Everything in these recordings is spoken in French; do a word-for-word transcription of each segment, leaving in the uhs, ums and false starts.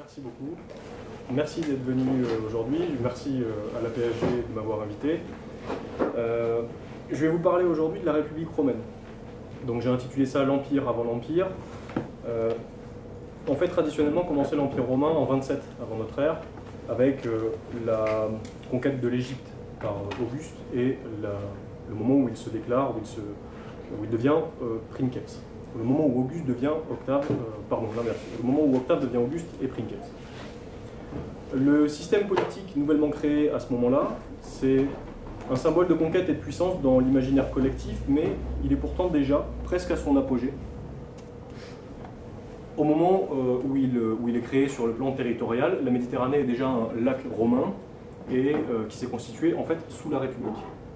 Merci beaucoup. Merci d'être venu euh, aujourd'hui. Merci euh, à la P H G de m'avoir invité. Euh, je vais vous parler aujourd'hui de la République romaine. Donc j'ai intitulé ça l'Empire avant l'Empire. Euh, en fait, traditionnellement, commençait l'Empire romain en vingt-sept avant notre ère, avec euh, la conquête de l'Égypte par Auguste et la, le moment où il se déclare, où il, se, où il devient euh, princeps. Le moment où Auguste devient Octave, euh, pardon, l'inverse, le moment où Octave devient Auguste et princeps. Le système politique nouvellement créé à ce moment-là, c'est un symbole de conquête et de puissance dans l'imaginaire collectif, mais il est pourtant déjà presque à son apogée. Au moment euh, où, il, où il est créé sur le plan territorial, la Méditerranée est déjà un lac romain et euh, qui s'est constitué en fait sous la République.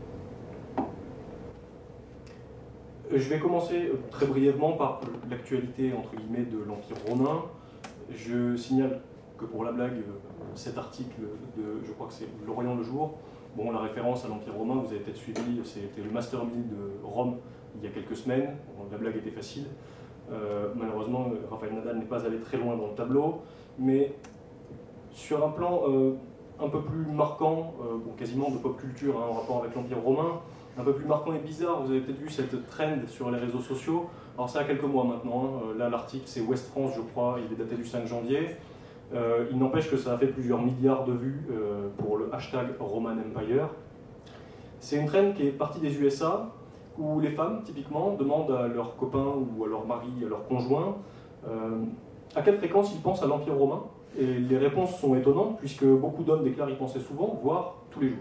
Je vais commencer très brièvement par l'actualité entre guillemets de l'Empire romain. Je signale que pour la blague, cet article de, je crois que c'est L'Orient le jour, bon, la référence à l'Empire romain, vous avez peut-être suivi, c'était le Master Meal de Rome il y a quelques semaines. Bon, la blague était facile. Euh, malheureusement, Rafael Nadal n'est pas allé très loin dans le tableau, mais sur un plan euh, un peu plus marquant, euh, bon, quasiment de pop culture hein, en rapport avec l'Empire romain, un peu plus marquant et bizarre, vous avez peut-être vu cette trend sur les réseaux sociaux. Alors ça a quelques mois maintenant, hein. Là l'article c'est Ouest France je crois, il est daté du cinq janvier. Euh, il n'empêche que ça a fait plusieurs milliards de vues euh, pour le hashtag Roman Empire. C'est une trend qui est partie des U S A, où les femmes typiquement demandent à leurs copains ou à leur mari, à leur conjoint, euh, à quelle fréquence ils pensent à l'Empire romain. Et les réponses sont étonnantes, puisque beaucoup d'hommes déclarent y penser souvent, voire tous les jours.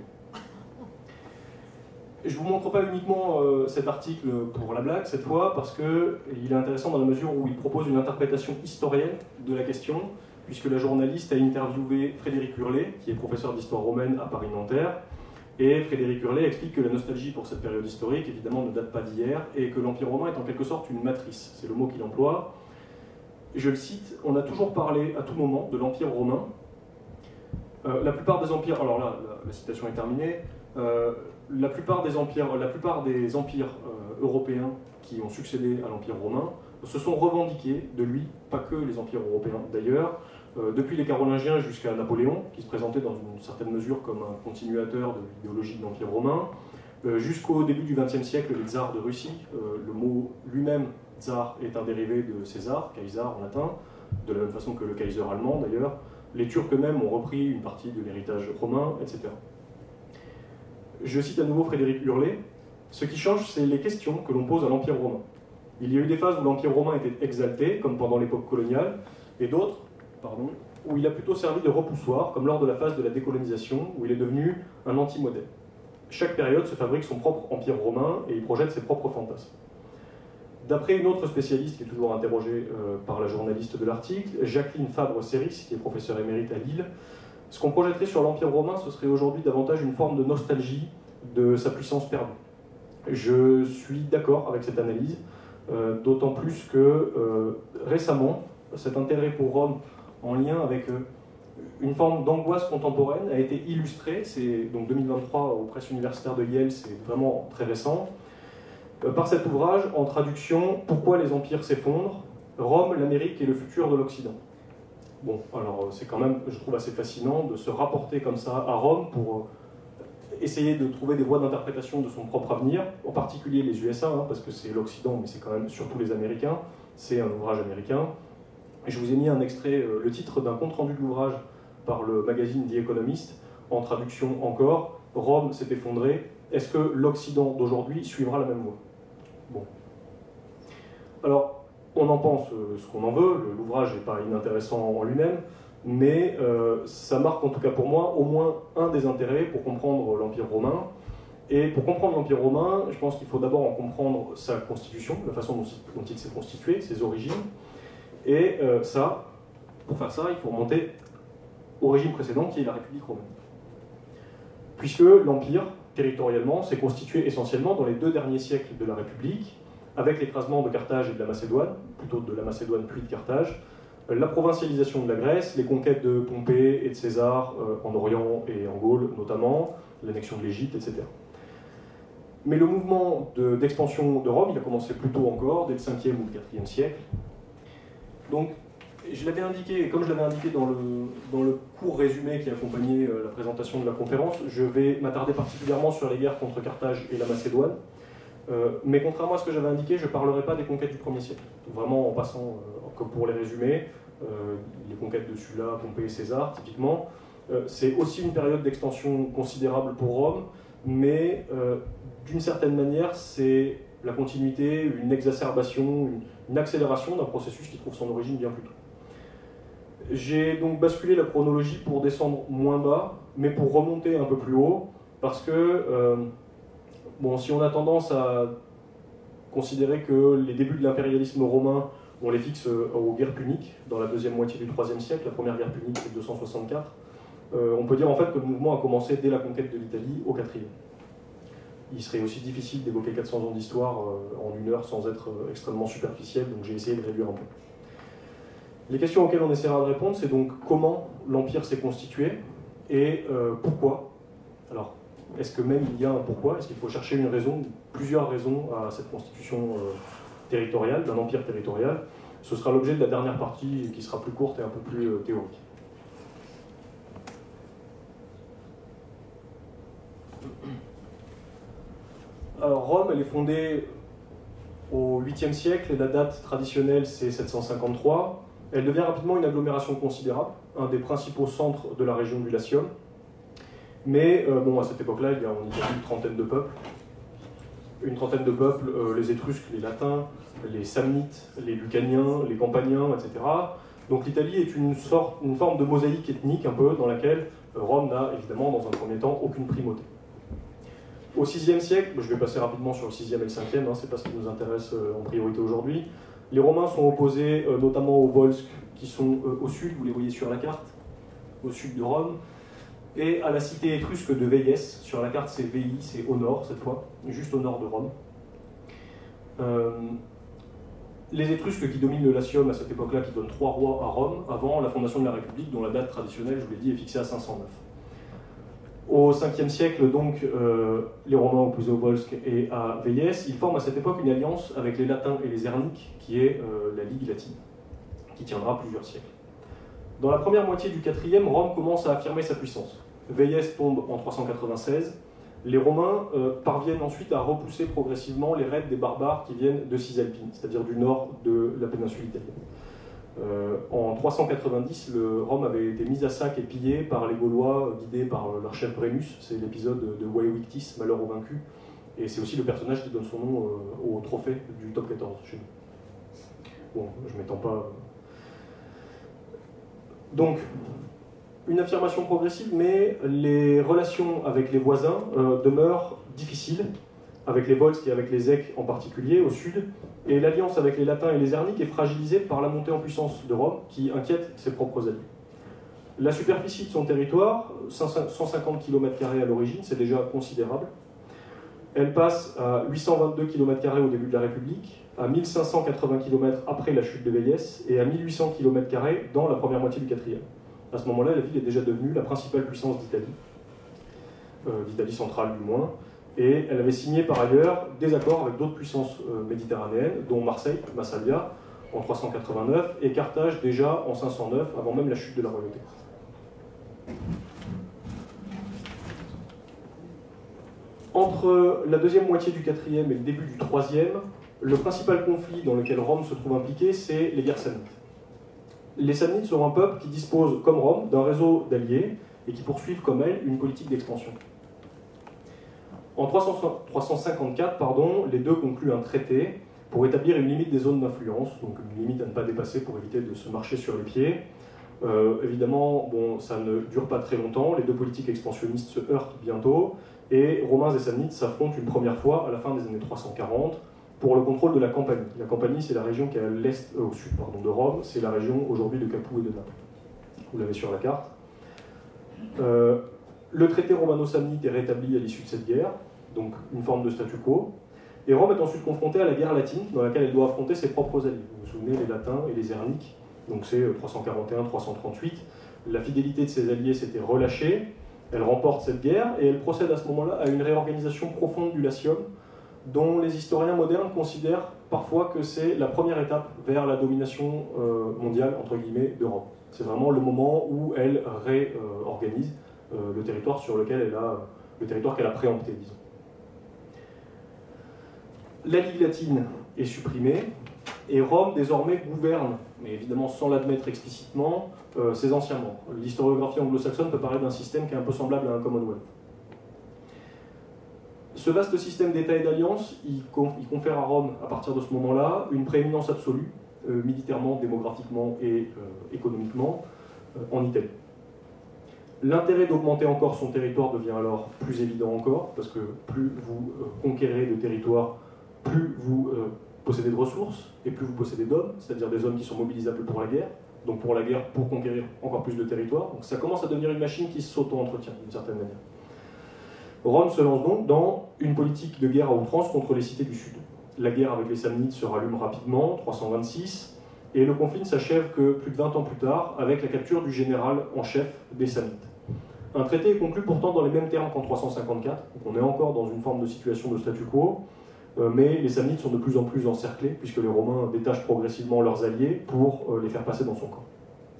Je ne vous montre pas uniquement euh, cet article pour la blague, cette fois, parce qu'il est intéressant dans la mesure où il propose une interprétation historienne de la question, puisque la journaliste a interviewé Frédéric Hurlet, qui est professeur d'histoire romaine à Paris-Nanterre, et Frédéric Hurlet explique que la nostalgie pour cette période historique, évidemment, ne date pas d'hier, et que l'Empire romain est en quelque sorte une matrice, c'est le mot qu'il emploie. Je le cite, on a toujours parlé à tout moment de l'Empire romain. Euh, la plupart des empires, alors là, la, la citation est terminée, euh, La plupart des empires, la plupart des empires euh, européens qui ont succédé à l'Empire romain se sont revendiqués de lui, pas que les empires européens d'ailleurs, euh, depuis les Carolingiens jusqu'à Napoléon, qui se présentait dans une certaine mesure comme un continuateur de l'idéologie de l'Empire romain, euh, jusqu'au début du vingtième siècle, les tsars de Russie. Euh, le mot lui-même, tsar, est un dérivé de César, Kaiser en latin, de la même façon que le Kaiser allemand d'ailleurs. Les Turcs eux-mêmes ont repris une partie de l'héritage romain, et cetera. Je cite à nouveau Frédéric Hurlet, « Ce qui change, c'est les questions que l'on pose à l'Empire romain. Il y a eu des phases où l'Empire romain était exalté, comme pendant l'époque coloniale, et d'autres, pardon, où il a plutôt servi de repoussoir, comme lors de la phase de la décolonisation, où il est devenu un anti-modèle. Chaque période se fabrique son propre empire romain et il projette ses propres fantasmes. » D'après une autre spécialiste qui est toujours interrogée euh, par la journaliste de l'article, Jacqueline Fabre-Séris, qui est professeure émérite à Lille, ce qu'on projetterait sur l'Empire romain, ce serait aujourd'hui davantage une forme de nostalgie de sa puissance perdue. Je suis d'accord avec cette analyse, euh, d'autant plus que euh, récemment, cet intérêt pour Rome en lien avec euh, une forme d'angoisse contemporaine a été illustré, c'est donc deux mille vingt-trois aux presses universitaires de Yale, c'est vraiment très récent, euh, par cet ouvrage en traduction « Pourquoi les empires s'effondrent ? Rome, l'Amérique et le futur de l'Occident ». Bon, alors c'est quand même, je trouve assez fascinant de se rapporter comme ça à Rome pour essayer de trouver des voies d'interprétation de son propre avenir, en particulier les U S A, hein, parce que c'est l'Occident, mais c'est quand même surtout les Américains, c'est un ouvrage américain. Et je vous ai mis un extrait, euh, le titre d'un compte-rendu de l'ouvrage par le magazine The Economist, en traduction encore, « Rome s'est effondrée, est-ce que l'Occident d'aujourd'hui suivra la même voie ?» Bon. Alors, on en pense ce qu'on en veut, l'ouvrage n'est pas inintéressant en lui-même, mais euh, ça marque en tout cas pour moi au moins un des intérêts pour comprendre l'Empire romain. Et pour comprendre l'Empire romain, je pense qu'il faut d'abord en comprendre sa constitution, la façon dont, dont il s'est constitué, ses origines. Et euh, ça, pour faire ça, il faut remonter au régime précédent qui est la République romaine. Puisque l'Empire, territorialement, s'est constitué essentiellement dans les deux derniers siècles de la République, avec l'écrasement de Carthage et de la Macédoine, plutôt de la Macédoine puis de Carthage, la provincialisation de la Grèce, les conquêtes de Pompée et de César euh, en Orient et en Gaule notamment, l'annexion de l'Égypte, et cetera. Mais le mouvement d'expansion de, de Rome, il a commencé plus tôt encore, dès le cinquième ou le quatrième siècle. Donc, je l'avais indiqué, et comme je l'avais indiqué dans le, dans le court résumé qui accompagnait la présentation de la conférence, je vais m'attarder particulièrement sur les guerres contre Carthage et la Macédoine. Euh, mais contrairement à ce que j'avais indiqué, je ne parlerai pas des conquêtes du premier siècle. Vraiment en passant, euh, comme pour les résumés, euh, les conquêtes de Sulla, Pompée et César, typiquement, euh, c'est aussi une période d'extension considérable pour Rome, mais euh, d'une certaine manière, c'est la continuité, une exacerbation, une, une accélération d'un processus qui trouve son origine bien plus tôt. J'ai donc basculé la chronologie pour descendre moins bas, mais pour remonter un peu plus haut, parce que euh, bon, si on a tendance à considérer que les débuts de l'impérialisme romain, on les fixe aux guerres puniques, dans la deuxième moitié du troisième siècle, la première guerre punique c'est deux cent soixante-quatre, euh, on peut dire en fait que le mouvement a commencé dès la conquête de l'Italie au quatrième. Il serait aussi difficile d'évoquer quatre cents ans d'histoire euh, en une heure sans être euh, extrêmement superficiel, donc j'ai essayé de réduire un peu. Les questions auxquelles on essaiera de répondre, c'est donc comment l'Empire s'est constitué et euh, pourquoi. Alors, est-ce que même il y a un pourquoi? Est-ce qu'il faut chercher une raison, plusieurs raisons à cette constitution euh, territoriale, d'un empire territorial? Ce sera l'objet de la dernière partie qui sera plus courte et un peu plus euh, théorique. Alors, Rome, elle est fondée au huitième siècle et la date traditionnelle c'est sept cent cinquante-trois. Elle devient rapidement une agglomération considérable, un des principaux centres de la région du Latium. Mais euh, bon, à cette époque-là, il y a en Italie une trentaine de peuples. Une trentaine de peuples, euh, les Étrusques, les Latins, les Samnites, les Lucaniens, les Campaniens, et cetera. Donc l'Italie est une, sorte, une forme de mosaïque ethnique un peu, dans laquelle Rome n'a évidemment, dans un premier temps, aucune primauté. Au sixième siècle, je vais passer rapidement sur le sixième et le cinquième, hein, c'est pas ce qui nous intéresse euh, en priorité aujourd'hui. Les Romains sont opposés euh, notamment aux Volsques, qui sont euh, au sud, vous les voyez sur la carte, au sud de Rome, et à la cité étrusque de Véies. Sur la carte, c'est Veii, c'est au nord cette fois, juste au nord de Rome. Euh, les Étrusques qui dominent le Latium à cette époque-là, qui donnent trois rois à Rome, avant la fondation de la République, dont la date traditionnelle, je vous l'ai dit, est fixée à cinq cent neuf. Au cinquième siècle, donc, euh, les Romains opposés aux Volsques et à Véies, ils forment à cette époque une alliance avec les Latins et les Herniques, qui est euh, la Ligue latine, qui tiendra plusieurs siècles. Dans la première moitié du quatrième, Rome commence à affirmer sa puissance. Véies tombe en trois cent quatre-vingt-seize. Les Romains euh, parviennent ensuite à repousser progressivement les raids des barbares qui viennent de Cisalpine, c'est-à-dire du nord de la péninsule italienne. Euh, en trois cent quatre-vingt-dix, le Rome avait été mis à sac et pillé par les Gaulois, guidés par leur chef Brennus. C'est l'épisode de Vae Victis, Malheur aux vaincus. Et c'est aussi le personnage qui donne son nom euh, au trophée du top quatorze chez nous. Bon, je ne m'étends pas. Donc, une affirmation progressive, mais les relations avec les voisins euh, demeurent difficiles, avec les Volsques et avec les Èques en particulier, au sud, et l'alliance avec les Latins et les Herniques est fragilisée par la montée en puissance de Rome, qui inquiète ses propres alliés. La superficie de son territoire, cent cinquante kilomètres carrés à l'origine, c'est déjà considérable. Elle passe à huit cent vingt-deux kilomètres carrés au début de la République, à mille cinq cent quatre-vingts kilomètres après la chute de Véies, et à mille huit cents kilomètres carrés dans la première moitié du quatrième. À ce moment-là, la ville est déjà devenue la principale puissance d'Italie, euh, d'Italie centrale du moins, et elle avait signé par ailleurs des accords avec d'autres puissances euh, méditerranéennes, dont Marseille, Massalia, en trois cent quatre-vingt-neuf, et Carthage déjà en cinq cent neuf, avant même la chute de la royauté. Entre la deuxième moitié du quatrième et le début du troisième, le principal conflit dans lequel Rome se trouve impliqué, c'est les guerres samnites. Les Samnites sont un peuple qui dispose, comme Rome, d'un réseau d'alliés et qui poursuivent comme elle une politique d'expansion. En trois cent cinquante-quatre, pardon, les deux concluent un traité pour établir une limite des zones d'influence, donc une limite à ne pas dépasser pour éviter de se marcher sur les pieds. Euh, évidemment, bon, ça ne dure pas très longtemps, les deux politiques expansionnistes se heurtent bientôt, et Romains et Samnites s'affrontent une première fois à la fin des années trois cent quarante pour le contrôle de la Campanie. La Campanie, c'est la région qui est à l'est, euh, au sud pardon, de Rome, c'est la région aujourd'hui de Capoue et de Naples. Vous l'avez sur la carte. Euh, le traité romano-samnite est rétabli à l'issue de cette guerre, donc une forme de statu quo, et Rome est ensuite confrontée à la guerre latine, dans laquelle elle doit affronter ses propres alliés. Vous vous souvenez, les Latins et les Herniques, donc c'est trois cent quarante et un trois cent trente-huit. La fidélité de ses alliés s'était relâchée, elle remporte cette guerre, et elle procède à ce moment-là à une réorganisation profonde du Latium, dont les historiens modernes considèrent parfois que c'est la première étape vers la domination euh, mondiale, entre guillemets, de Rome. C'est vraiment le moment où elle réorganise euh, le territoire sur lequel elle a, le territoire qu'elle a préempté, disons. La Ligue latine est supprimée, et Rome désormais gouverne, mais évidemment sans l'admettre explicitement, euh, ses anciens membres. L'historiographie anglo-saxonne peut parler d'un système qui est un peu semblable à un Commonwealth. Ce vaste système d'États et d'alliances, il, il confère à Rome, à partir de ce moment-là, une prééminence absolue, euh, militairement, démographiquement et euh, économiquement, euh, en Italie. L'intérêt d'augmenter encore son territoire devient alors plus évident encore, parce que plus vous euh, conquérez de territoire, plus vous euh, possédez de ressources, et plus vous possédez d'hommes, c'est-à-dire des hommes qui sont mobilisables pour la guerre, donc pour la guerre, pour conquérir encore plus de territoire. Donc ça commence à devenir une machine qui s'auto-entretient, d'une certaine manière. Rome se lance donc dans une politique de guerre à outrance contre les cités du Sud. La guerre avec les Samnites se rallume rapidement, trois cent vingt-six, et le conflit ne s'achève que plus de vingt ans plus tard, avec la capture du général en chef des Samnites. Un traité est conclu pourtant dans les mêmes termes qu'en trois cent cinquante-quatre, donc on est encore dans une forme de situation de statu quo, euh, mais les Samnites sont de plus en plus encerclés, puisque les Romains détachent progressivement leurs alliés pour euh, les faire passer dans son camp.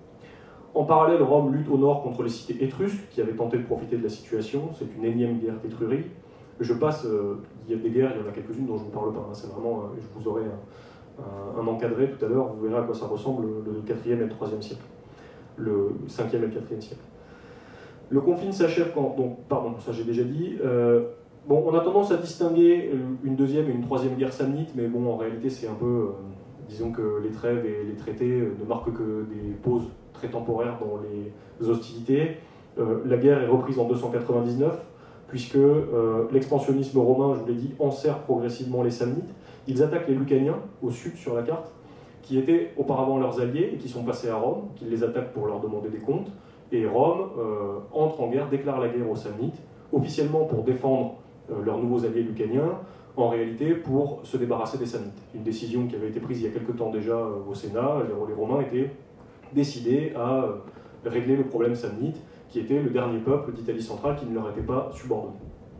En parallèle, Rome lutte au nord contre les cités étrusques, qui avaient tenté de profiter de la situation. C'est une énième guerre d'Étrurie. Je passe, euh, il y a des guerres, il y en a quelques-unes dont je ne vous parle pas. Hein. C'est vraiment, euh, je vous aurai un, un, un encadré tout à l'heure, vous verrez à quoi ça ressemble le quatrième et le troisième siècle. Le cinquième et le quatrième siècle. Le conflit ne s'achève quand... Donc, pardon, ça j'ai déjà dit. Euh, bon, on a tendance à distinguer une deuxième et une troisième guerre samnite, mais bon, en réalité, c'est un peu... Euh, disons que les trêves et les traités ne marquent que des pauses très temporaire dans les hostilités. Euh, la guerre est reprise en deux cent quatre-vingt-dix-neuf, puisque euh, l'expansionnisme romain, je vous l'ai dit, enserre progressivement les Samnites. Ils attaquent les Lucaniens, au sud sur la carte, qui étaient auparavant leurs alliés et qui sont passés à Rome, qu'ils les attaquent pour leur demander des comptes. Et Rome euh, entre en guerre, déclare la guerre aux Samnites, officiellement pour défendre euh, leurs nouveaux alliés lucaniens, en réalité pour se débarrasser des Samnites. Une décision qui avait été prise il y a quelque temps déjà euh, au Sénat. Les, les Romains étaient décidé à régler le problème samnite, qui était le dernier peuple d'Italie centrale qui ne leur était pas subordonné.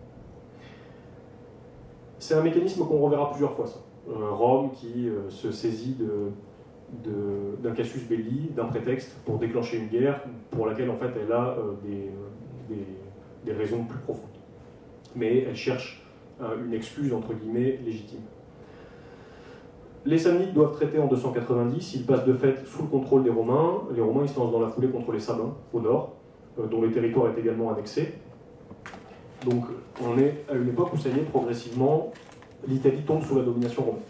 C'est un mécanisme qu'on reverra plusieurs fois, ça. Euh, Rome qui euh, se saisit de, de, d'un casus belli, d'un prétexte pour déclencher une guerre pour laquelle en fait elle a euh, des, des, des raisons plus profondes. Mais elle cherche euh, une excuse entre guillemets légitime. Les Samnites doivent traiter en deux cent quatre-vingt-dix, ils passent de fait sous le contrôle des Romains. Les Romains ils se lancent dans la foulée contre les Sabins, au nord, euh, dont le territoire est également annexé. Donc on est à une époque où ça y est, progressivement, l'Italie tombe sous la domination romaine.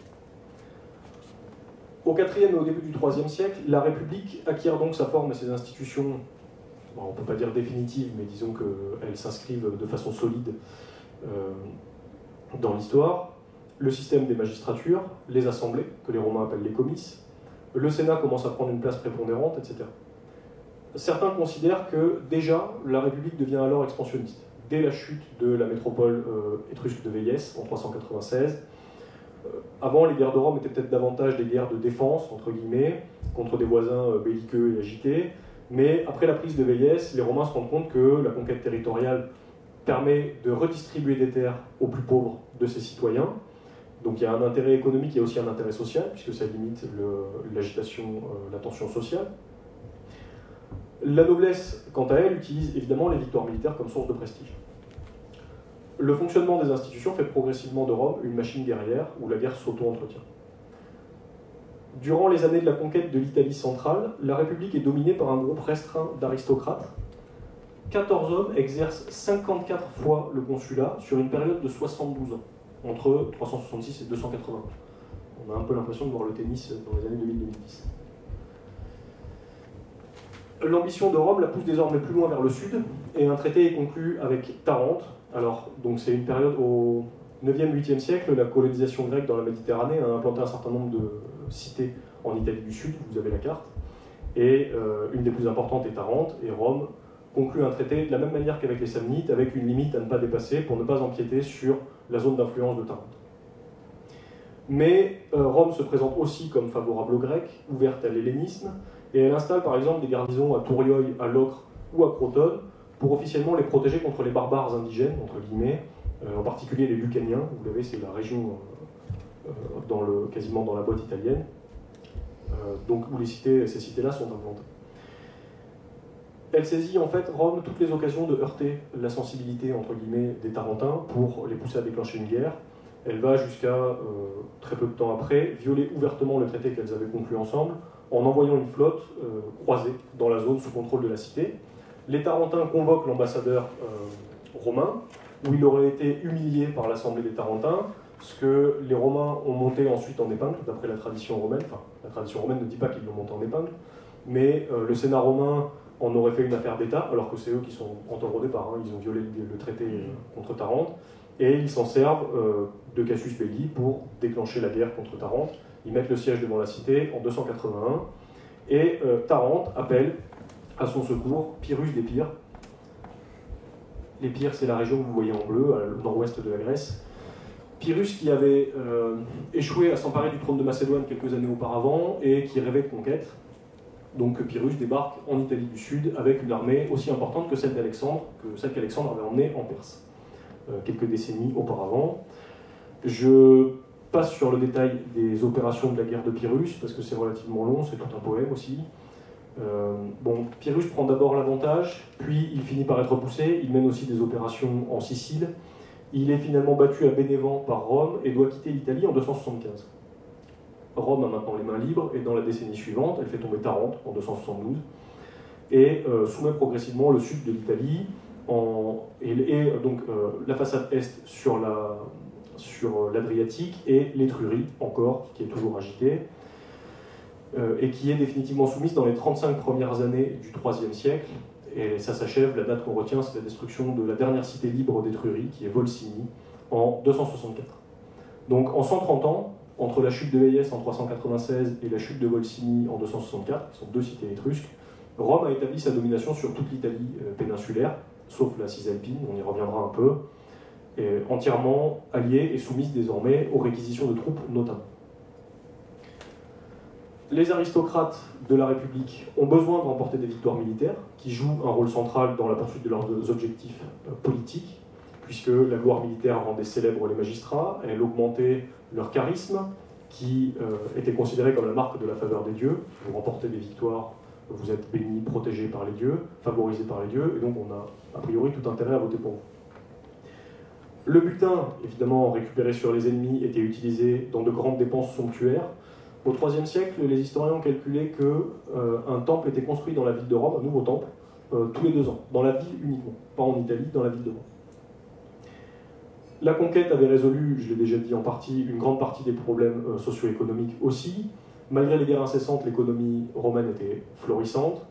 Au quatrième et au début du troisième siècle, la République acquiert donc sa forme et ses institutions, bon, on ne peut pas dire définitives, mais disons qu'elles s'inscrivent de façon solide euh, dans l'histoire. Le système des magistratures, les assemblées, que les Romains appellent les comices, le Sénat commence à prendre une place prépondérante, et cetera. Certains considèrent que déjà la République devient alors expansionniste. Dès la chute de la métropole euh, étrusque de Véies en trois cent quatre-vingt-seize, euh, avant les guerres de Rome étaient peut-être davantage des guerres de défense, entre guillemets, contre des voisins euh, belliqueux et agités, mais après la prise de Véies, les Romains se rendent compte que la conquête territoriale permet de redistribuer des terres aux plus pauvres de ses citoyens. Donc il y a un intérêt économique, il y a aussi un intérêt social, puisque ça limite l'agitation, euh, la tension sociale. La noblesse, quant à elle, utilise évidemment les victoires militaires comme source de prestige. Le fonctionnement des institutions fait progressivement de Rome une machine guerrière, où la guerre s'auto-entretient. Durant les années de la conquête de l'Italie centrale, la République est dominée par un groupe restreint d'aristocrates. quatorze hommes exercent cinquante-quatre fois le consulat sur une période de soixante-douze ans. Entre trois cent soixante-six et deux cent quatre-vingts. On a un peu l'impression de voir le tennis dans les années deux mille à deux mille dix. L'ambition de Rome la pousse désormais plus loin vers le sud, et un traité est conclu avec Tarente. Alors, donc c'est une période au neuvième huitième siècle, la colonisation grecque dans la Méditerranée a implanté un certain nombre de cités en Italie du Sud, vous avez la carte, et euh, une des plus importantes est Tarente, et Rome conclut un traité de la même manière qu'avec les Samnites, avec une limite à ne pas dépasser pour ne pas empiéter sur la zone d'influence de Tarente. Mais euh, Rome se présente aussi comme favorable aux Grecs, ouverte à l'hellénisme, et elle installe par exemple des garnisons à Tourioi, à Locre ou à Crotone, pour officiellement les protéger contre les barbares indigènes, entre guillemets, euh, en particulier les Lucaniens. Vous l'avez, c'est la région euh, dans le, quasiment dans la boîte italienne, euh, donc où les cités, ces cités-là sont implantées. Elle saisit en fait, Rome, toutes les occasions de heurter la sensibilité entre guillemets des Tarentins pour les pousser à déclencher une guerre. Elle va jusqu'à, euh, très peu de temps après, violer ouvertement le traité qu'elles avaient conclu ensemble en envoyant une flotte euh, croisée dans la zone sous contrôle de la cité. Les Tarentins convoquent l'ambassadeur euh, romain, où il aurait été humilié par l'Assemblée des Tarentins, ce que les Romains ont monté ensuite en épingle, d'après la tradition romaine. Enfin, la tradition romaine ne dit pas qu'ils l'ont monté en épingle, mais euh, le Sénat romain en aurait fait une affaire d'État, alors que c'est eux qui sont en tort au départ, hein, ils ont violé le, le traité contre Tarente, et ils s'en servent euh, de casus belli pour déclencher la guerre contre Tarente. Ils mettent le siège devant la cité en deux cent quatre-vingt-un, et euh, Tarente appelle à son secours Pyrrhus d'Épire. L'Épire, c'est la région que vous voyez en bleu, au nord-ouest de la Grèce. Pyrrhus qui avait euh, échoué à s'emparer du trône de Macédoine quelques années auparavant, et qui rêvait de conquête. Donc Pyrrhus débarque en Italie du Sud avec une armée aussi importante que celle d'Alexandre, que celle qu'Alexandre avait emmenée en Perse, euh, quelques décennies auparavant. Je passe sur le détail des opérations de la guerre de Pyrrhus, parce que c'est relativement long, c'est tout un poème aussi. Euh, bon, Pyrrhus prend d'abord l'avantage, puis il finit par être repoussé, il mène aussi des opérations en Sicile. Il est finalement battu à Bénévent par Rome et doit quitter l'Italie en deux cent soixante-quinze. Rome a maintenant les mains libres, et dans la décennie suivante, elle fait tomber Tarente en deux cent soixante-douze, et euh, soumet progressivement le sud de l'Italie, et, et donc euh, la façade est sur la, sur l'Adriatique, et l'Étrurie, encore, qui est toujours agitée, euh, et qui est définitivement soumise dans les trente-cinq premières années du troisième siècle, et ça s'achève, la date qu'on retient, c'est la destruction de la dernière cité libre d'Étrurie, qui est Volsini, en deux cent soixante-quatre. Donc en cent trente ans, entre la chute de Véies en trois cent quatre-vingt-seize et la chute de Volsini en deux cent soixante-quatre, qui sont deux cités étrusques, Rome a établi sa domination sur toute l'Italie péninsulaire, sauf la Cisalpine, on y reviendra un peu, et entièrement alliée et soumise désormais aux réquisitions de troupes notamment. Les aristocrates de la République ont besoin de remporter des victoires militaires, qui jouent un rôle central dans la poursuite de leurs objectifs politiques, puisque la gloire militaire rendait célèbres les magistrats, elle augmentait leur charisme, qui euh, était considéré comme la marque de la faveur des dieux. Vous remportez des victoires, vous êtes bénis, protégés par les dieux, favorisés par les dieux, et donc on a a priori tout intérêt à voter pour vous. Le butin, évidemment récupéré sur les ennemis, était utilisé dans de grandes dépenses somptuaires. Au troisième siècle, les historiens ont calculé qu'un euh, temple était construit dans la ville de Rome, un nouveau temple, euh, tous les deux ans, dans la ville uniquement, pas en Italie, dans la ville de Rome. La conquête avait résolu, je l'ai déjà dit en partie, une grande partie des problèmes euh, socio-économiques aussi. Malgré les guerres incessantes, l'économie romaine était florissante.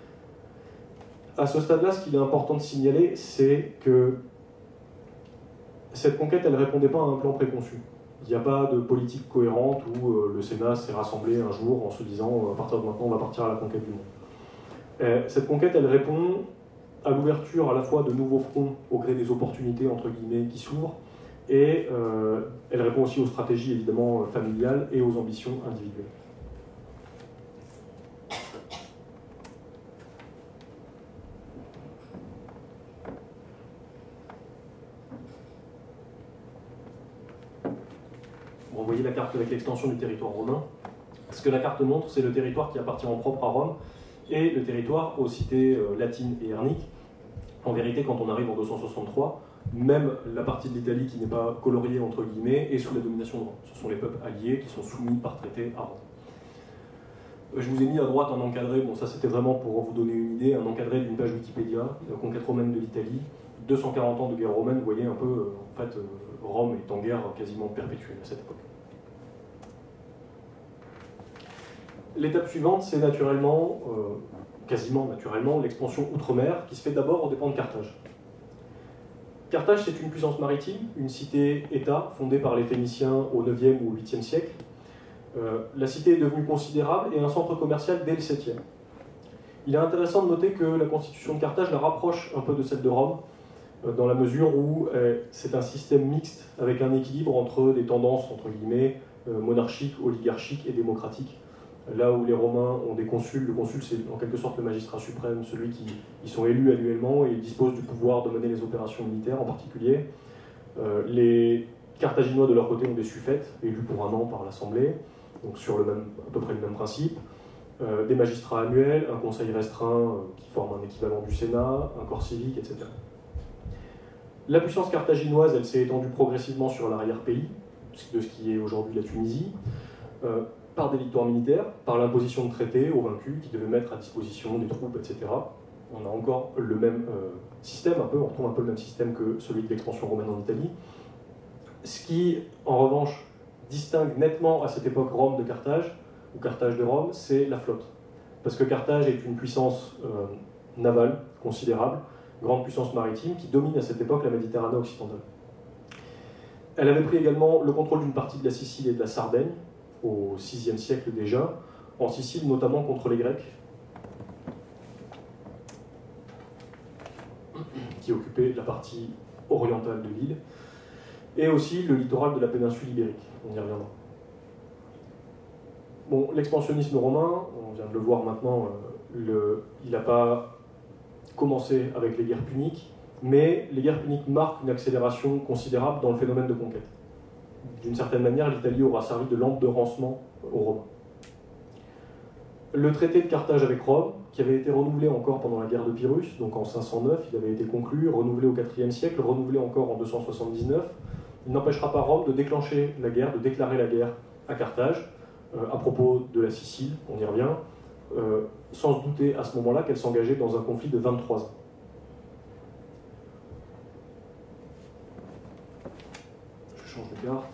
À ce stade-là, ce qu'il est important de signaler, c'est que cette conquête, elle ne répondait pas à un plan préconçu. Il n'y a pas de politique cohérente où euh, le Sénat s'est rassemblé un jour en se disant à partir de maintenant, on va partir à la conquête du monde. Euh, cette conquête, elle répond à l'ouverture à la fois de nouveaux fronts au gré des opportunités entre guillemets qui s'ouvrent, et euh, elle répond aussi aux stratégies évidemment familiales et aux ambitions individuelles. Bon, vous voyez la carte avec l'extension du territoire romain. Ce que la carte montre, c'est le territoire qui appartient en propre à Rome et le territoire aux cités euh, latines et herniques. En vérité, quand on arrive en deux cent soixante-trois, même la partie de l'Italie qui n'est pas coloriée entre guillemets est sous la domination de Rome. Ce sont les peuples alliés qui sont soumis par traité à Rome. Je vous ai mis à droite un encadré, bon ça c'était vraiment pour vous donner une idée, un encadré d'une page Wikipédia, la conquête romaine de l'Italie, deux cent quarante ans de guerre romaine, vous voyez un peu, euh, en fait, euh, Rome est en guerre quasiment perpétuelle à cette époque. L'étape suivante, c'est naturellement, euh, quasiment naturellement, l'expansion outre-mer, qui se fait d'abord aux dépens de Carthage. Carthage, c'est une puissance maritime, une cité-État fondée par les Phéniciens au neuvième ou au huitième siècle. Euh, la cité est devenue considérable et un centre commercial dès le septième. Il est intéressant de noter que la constitution de Carthage la rapproche un peu de celle de Rome, euh, dans la mesure où euh, c'est un système mixte avec un équilibre entre des tendances, entre guillemets, euh, monarchiques, oligarchiques et démocratiques. Là où les Romains ont des consuls, le consul c'est en quelque sorte le magistrat suprême, celui qui ils sont élus annuellement et ils disposent du pouvoir de mener les opérations militaires en particulier. Euh, les Carthaginois, de leur côté, ont des suffètes, élus pour un an par l'Assemblée, donc sur le même, à peu près le même principe. Euh, des magistrats annuels, un conseil restreint euh, qui forme un équivalent du Sénat, un corps civique, et cetera. La puissance carthaginoise, elle s'est étendue progressivement sur l'arrière-pays, de ce qui est aujourd'hui la Tunisie, euh, par des victoires militaires, par l'imposition de traités aux vaincus qui devaient mettre à disposition des troupes, et cetera. On a encore le même euh, système, un peu, on retrouve un peu le même système que celui de l'expansion romaine en Italie. Ce qui, en revanche, distingue nettement à cette époque Rome de Carthage, ou Carthage de Rome, c'est la flotte. Parce que Carthage est une puissance euh, navale considérable, grande puissance maritime, qui domine à cette époque la Méditerranée occidentale. Elle avait pris également le contrôle d'une partie de la Sicile et de la Sardaigne, au sixième siècle déjà, en Sicile notamment contre les Grecs, qui occupaient la partie orientale de l'île, et aussi le littoral de la péninsule ibérique. On y reviendra. Bon, l'expansionnisme romain, on vient de le voir maintenant, euh, le, il n'a pas commencé avec les guerres puniques, mais les guerres puniques marquent une accélération considérable dans le phénomène de conquête. D'une certaine manière, l'Italie aura servi de lampe de rancement aux Romains. Le traité de Carthage avec Rome, qui avait été renouvelé encore pendant la guerre de Pyrrhus, donc en cinq cent neuf, il avait été conclu, renouvelé au quatrième siècle, renouvelé encore en deux cent soixante-dix-neuf, il n'empêchera pas Rome de déclencher la guerre, de déclarer la guerre à Carthage, euh, à propos de la Sicile, on y revient, euh, sans se douter à ce moment-là qu'elle s'engageait dans un conflit de vingt-trois ans. Je change de carte.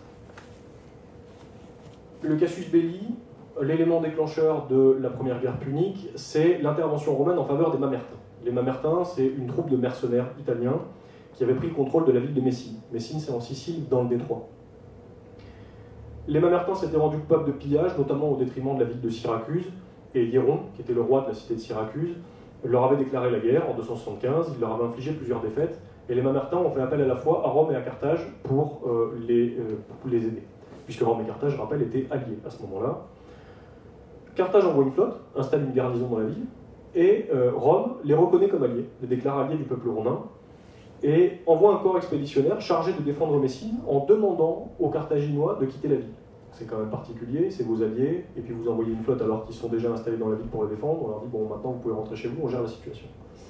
Le casus belli, l'élément déclencheur de la première guerre punique, c'est l'intervention romaine en faveur des Mamertins. Les Mamertins, c'est une troupe de mercenaires italiens qui avait pris le contrôle de la ville de Messine. Messine, c'est en Sicile, dans le détroit. Les Mamertins s'étaient rendus coupables de pillage, notamment au détriment de la ville de Syracuse, et Hiéron, qui était le roi de la cité de Syracuse, leur avait déclaré la guerre en deux cent soixante-quinze, il leur avait infligé plusieurs défaites, et les Mamertins ont fait appel à la fois à Rome et à Carthage pour, euh, les, euh, pour les aider, puisque Rome et Carthage, je rappelle, étaient alliés à ce moment-là. Carthage envoie une flotte, installe une garnison dans la ville, et euh, Rome les reconnaît comme alliés, les déclare alliés du peuple romain, et envoie un corps expéditionnaire chargé de défendre Messine en demandant aux Carthaginois de quitter la ville. C'est quand même particulier, c'est vos alliés, et puis vous envoyez une flotte alors qu'ils sont déjà installés dans la ville pour la défendre, on leur dit bon maintenant vous pouvez rentrer chez vous, on gère la situation.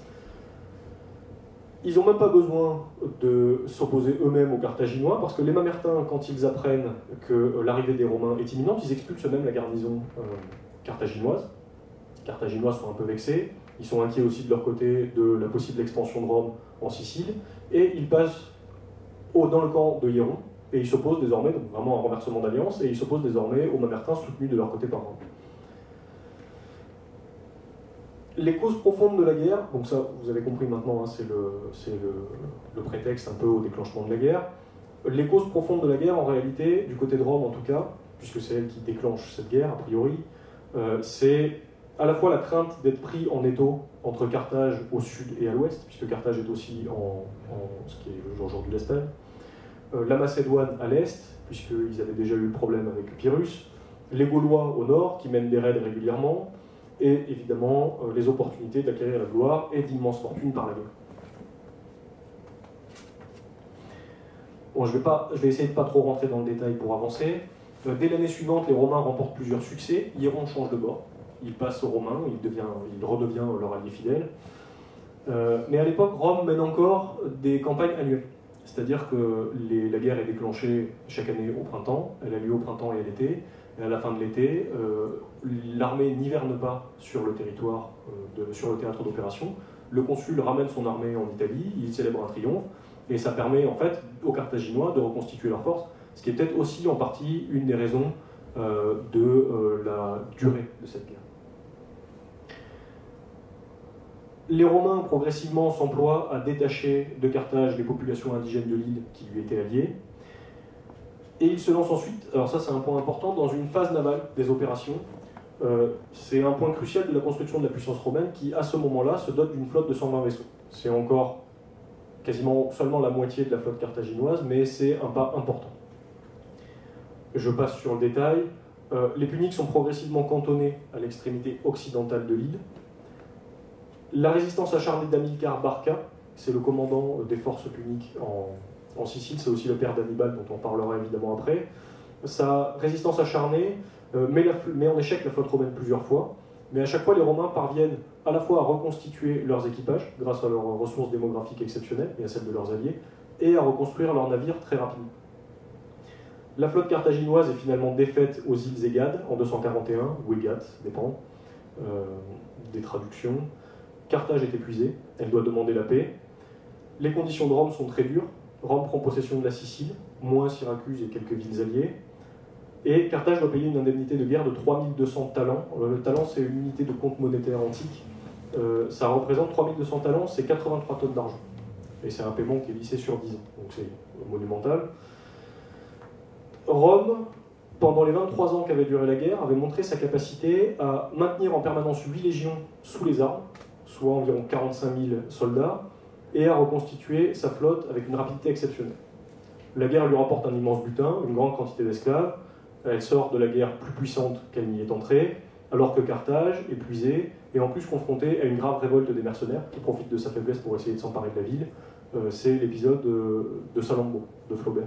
Ils n'ont même pas besoin de s'opposer eux-mêmes aux Carthaginois, parce que les Mamertins, quand ils apprennent que l'arrivée des Romains est imminente, ils expulsent eux-mêmes la garnison euh, carthaginoise. Les Carthaginois sont un peu vexés, ils sont inquiets aussi de leur côté de la possible expansion de Rome en Sicile, et ils passent au, dans le camp de Hiéron, et ils s'opposent désormais, donc vraiment un renversement d'alliance, et ils s'opposent désormais aux Mamertins soutenus de leur côté par Rome. Les causes profondes de la guerre, donc ça vous avez compris maintenant, hein, c'est le, le, le prétexte un peu au déclenchement de la guerre. Les causes profondes de la guerre, en réalité, du côté de Rome en tout cas, puisque c'est elle qui déclenche cette guerre a priori, euh, c'est à la fois la crainte d'être pris en étau entre Carthage au sud et à l'ouest, puisque Carthage est aussi en, en ce qui est aujourd'hui l'Espagne, euh, la Macédoine à l'est, puisqu'ils avaient déjà eu le problème avec Pyrrhus, les Gaulois au nord, qui mènent des raids régulièrement, et évidemment euh, les opportunités d'acquérir la gloire et d'immenses fortunes par la guerre. Bon, je vais, pas, je vais essayer de ne pas trop rentrer dans le détail pour avancer. Euh, dès l'année suivante, les Romains remportent plusieurs succès. Hiéron change de bord. Il passe aux Romains, il, devient, il redevient leur allié fidèle. Euh, mais à l'époque, Rome mène encore des campagnes annuelles. C'est-à-dire que les, la guerre est déclenchée chaque année au printemps, elle a lieu au printemps et à l'été, et à la fin de l'été, euh, l'armée n'hiverne pas sur le territoire, euh, de, sur le théâtre d'opération. Le consul ramène son armée en Italie, il célèbre un triomphe, et ça permet en fait aux Carthaginois de reconstituer leurs forces, ce qui est peut-être aussi en partie une des raisons euh, de euh, la durée de cette guerre. Les Romains progressivement s'emploient à détacher de Carthage les populations indigènes de l'île qui lui étaient alliées, et ils se lancent ensuite, alors ça c'est un point important, dans une phase navale des opérations. Euh, c'est un point crucial de la construction de la puissance romaine qui, à ce moment-là, se dote d'une flotte de cent vingt vaisseaux. C'est encore quasiment seulement la moitié de la flotte carthaginoise, mais c'est un pas important. Je passe sur le détail. Euh, les Puniques sont progressivement cantonnés à l'extrémité occidentale de l'île. La résistance acharnée d'Hamilcar Barca, c'est le commandant des forces puniques en, en Sicile, c'est aussi le père d'Hannibal, dont on parlera évidemment après. Sa résistance acharnée euh, met, la, met en échec la flotte romaine plusieurs fois, mais à chaque fois, les Romains parviennent à la fois à reconstituer leurs équipages, grâce à leurs ressources démographiques exceptionnelles et à celles de leurs alliés, et à reconstruire leurs navires très rapidement. La flotte carthaginoise est finalement défaite aux îles Égades en deux cent quarante et un, ou Égate, dépend euh, des traductions. Carthage est épuisée, elle doit demander la paix. Les conditions de Rome sont très dures. Rome prend possession de la Sicile, moins Syracuse et quelques villes alliées. Et Carthage doit payer une indemnité de guerre de trois mille deux cents talents. Le talent, c'est une unité de compte monétaire antique. Euh, ça représente trois mille deux cents talents, c'est quatre-vingt-trois tonnes d'argent. Et c'est un paiement qui est lissé sur dix ans, donc c'est monumental. Rome, pendant les vingt-trois ans qu'avait duré la guerre, avait montré sa capacité à maintenir en permanence huit légions sous les armes, soit environ quarante-cinq mille soldats, et à reconstituer sa flotte avec une rapidité exceptionnelle. La guerre lui rapporte un immense butin, une grande quantité d'esclaves. Elle sort de la guerre plus puissante qu'elle n'y est entrée, alors que Carthage, épuisée, est en plus confrontée à une grave révolte des mercenaires qui profitent de sa faiblesse pour essayer de s'emparer de la ville. Euh, C'est l'épisode de, de Salammbô, de Flaubert.